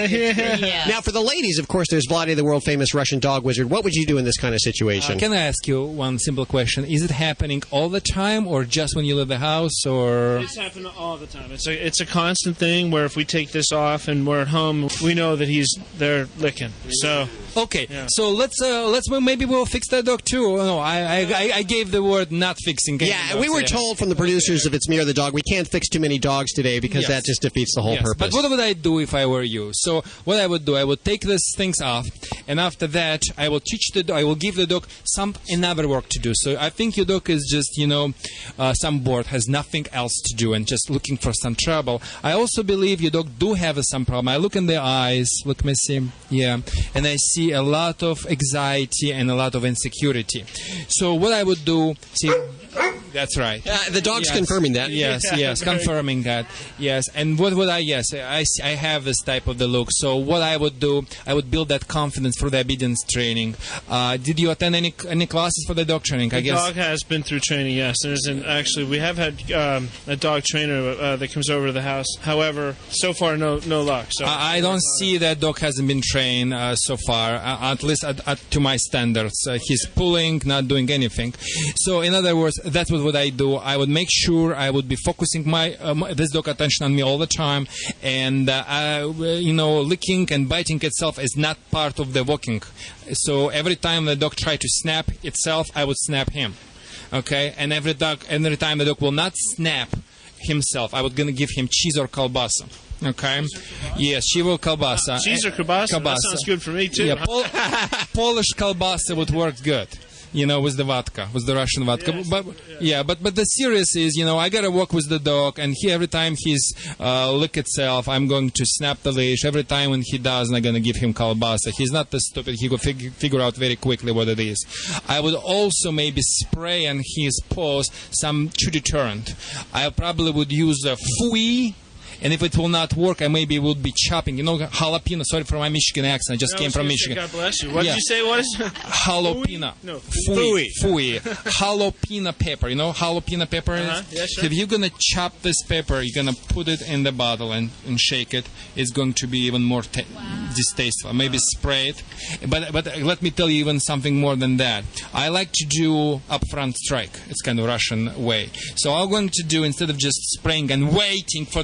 Yeah. Now, for the ladies, of course, there's Vladi, the world-famous Russian dog wizard. What would you do in this kind of situation? Uh, can I ask you one simple question? Is it happening all the time, or just when you leave the house, or? It's happening all the time. It's a it's a constant thing where if we take this off and we're at home, we know that he's there licking. So Okay, Yeah. so let's uh, let's well, maybe we'll fix that dog too. No, I I, I gave the word not fixing. any Yeah, dogs, we were yeah. told from the producers of It's Me or the Dog, we can't fix too many dogs today because Yes. that just defeats the whole Yes, purpose. But what would I do if I were you? So what I would do, I would take these things off, and after that, I will teach the dog. I will give the dog some another work to do. So I think your dog is just, you know, uh, some bored, has nothing else to do, and just looking for some trouble. I also believe your dog do have some problem. I look in the eyes, look, Missy, yeah, and I see a lot of anxiety and a lot of insecurity. So what I would do, see. That's right. Uh, the dog's Yes. confirming that. Yes, yes, confirming that. Yes, and what would I? Yes, I, s- I have this type of the look. So what I would do, I would build that confidence through the obedience training. Uh, did you attend any any classes for the dog training? the I guess. dog has been through training. Yes, and is in, actually we have had um, a dog trainer uh, that comes over to the house. However, so far no no luck. So I I don't see that dog hasn't been trained uh, so far, uh, at least at, at, to my standards. Uh, he's pulling, not doing anything. So, in other words, that's what would I do. I would make sure I would be focusing my um, this dog attention on me all the time, and uh, I, you know, licking and biting itself is not part of the walking. So every time the dog tries to snap itself, I would snap him. Okay, and every dog, every time the dog will not snap himself, I was gonna give him cheese or kielbasa. Okay. Yes, she will kielbasa. cheese or kielbasa? That sounds good for me too. Yeah, Pol- Polish kielbasa would work good. You know, with the vodka, with the Russian vodka. Yes. But yeah, but but the serious is, you know, I gotta walk with the dog, and he every time he's uh, lick itself, I'm going to snap the leash. Every time when he does, I'm gonna give him kielbasa. He's not the stupid. He will fig- figure out very quickly what it is. I would also maybe spray on his paws some chew deterrent. I probably would use a fui. And if it will not work, I maybe would be chopping. You know, jalapeno. Sorry for my Michigan accent. I just No, I came was from gonna say, Michigan. God bless you. What Yeah. did you say? What is Jalapeno. No, Fui. Fui. Jalapeno pepper. You know jalapeno pepper is? Uh-huh. Yeah, sure. If you're going to chop this pepper, you're going to put it in the bottle and, and shake it. It's going to be even more ta- distasteful. Maybe spray it. But, but let me tell you even something more than that. I like to do upfront strike. It's kind of Russian way. So I'm going to do, instead of just spraying and waiting for that moment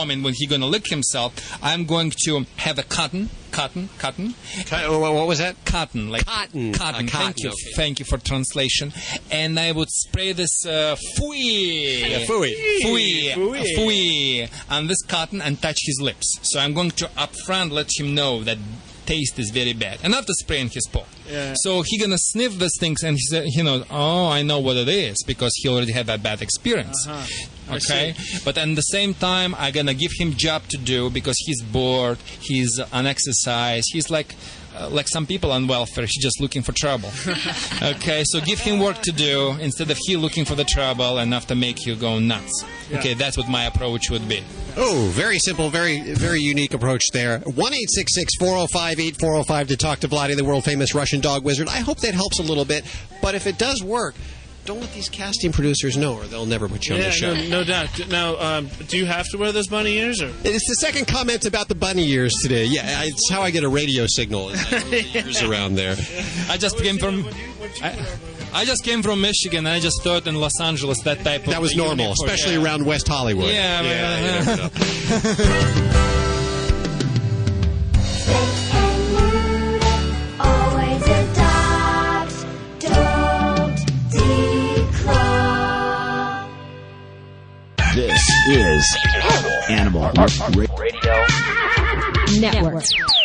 moment when he's going to lick himself, I'm going to have a cotton, cotton, cotton. What was that? Cotton, like cotton. Cotton. Uh, Thank cotton, you, okay. thank you for translation. And I would spray this uh, fooey, Yeah, fooey. fooey, Fooey. fooey on this cotton and touch his lips. So I'm going to up front let him know that taste is very bad, and after spraying his paw. Yeah. So he gonna sniff these things, and he said, you know, oh, I know what it is because he already had that bad experience. Uh-huh. I Okay, see. but at the same time, I'm gonna give him job to do because he's bored, he's on exercise, he's like. Uh, like some people on welfare, he's just looking for trouble. Okay, so give him work to do instead of he looking for the trouble enough to make you go nuts. Yeah. Okay, that's what my approach would be. Oh, very simple, very very unique approach there. one eight six six, four oh five, eight four oh five to talk to Vladi, the world-famous Russian dog wizard. I hope that helps a little bit, but if it does work, don't let these casting producers know or they'll never put you on Yeah, the show. no, no doubt. Now, um, do you have to wear those bunny ears? Or? It's the second comment about the bunny ears today. Yeah, it's how I get a radio signal. Is that little ears around there. I just came from. I, I just came from Michigan, and I just thought in Los Angeles that type of. That was normal, uniform. especially Yeah. around West Hollywood. Yeah, yeah, yeah. you never know. Always adopt, don't declaw. This is Animal Radio Network.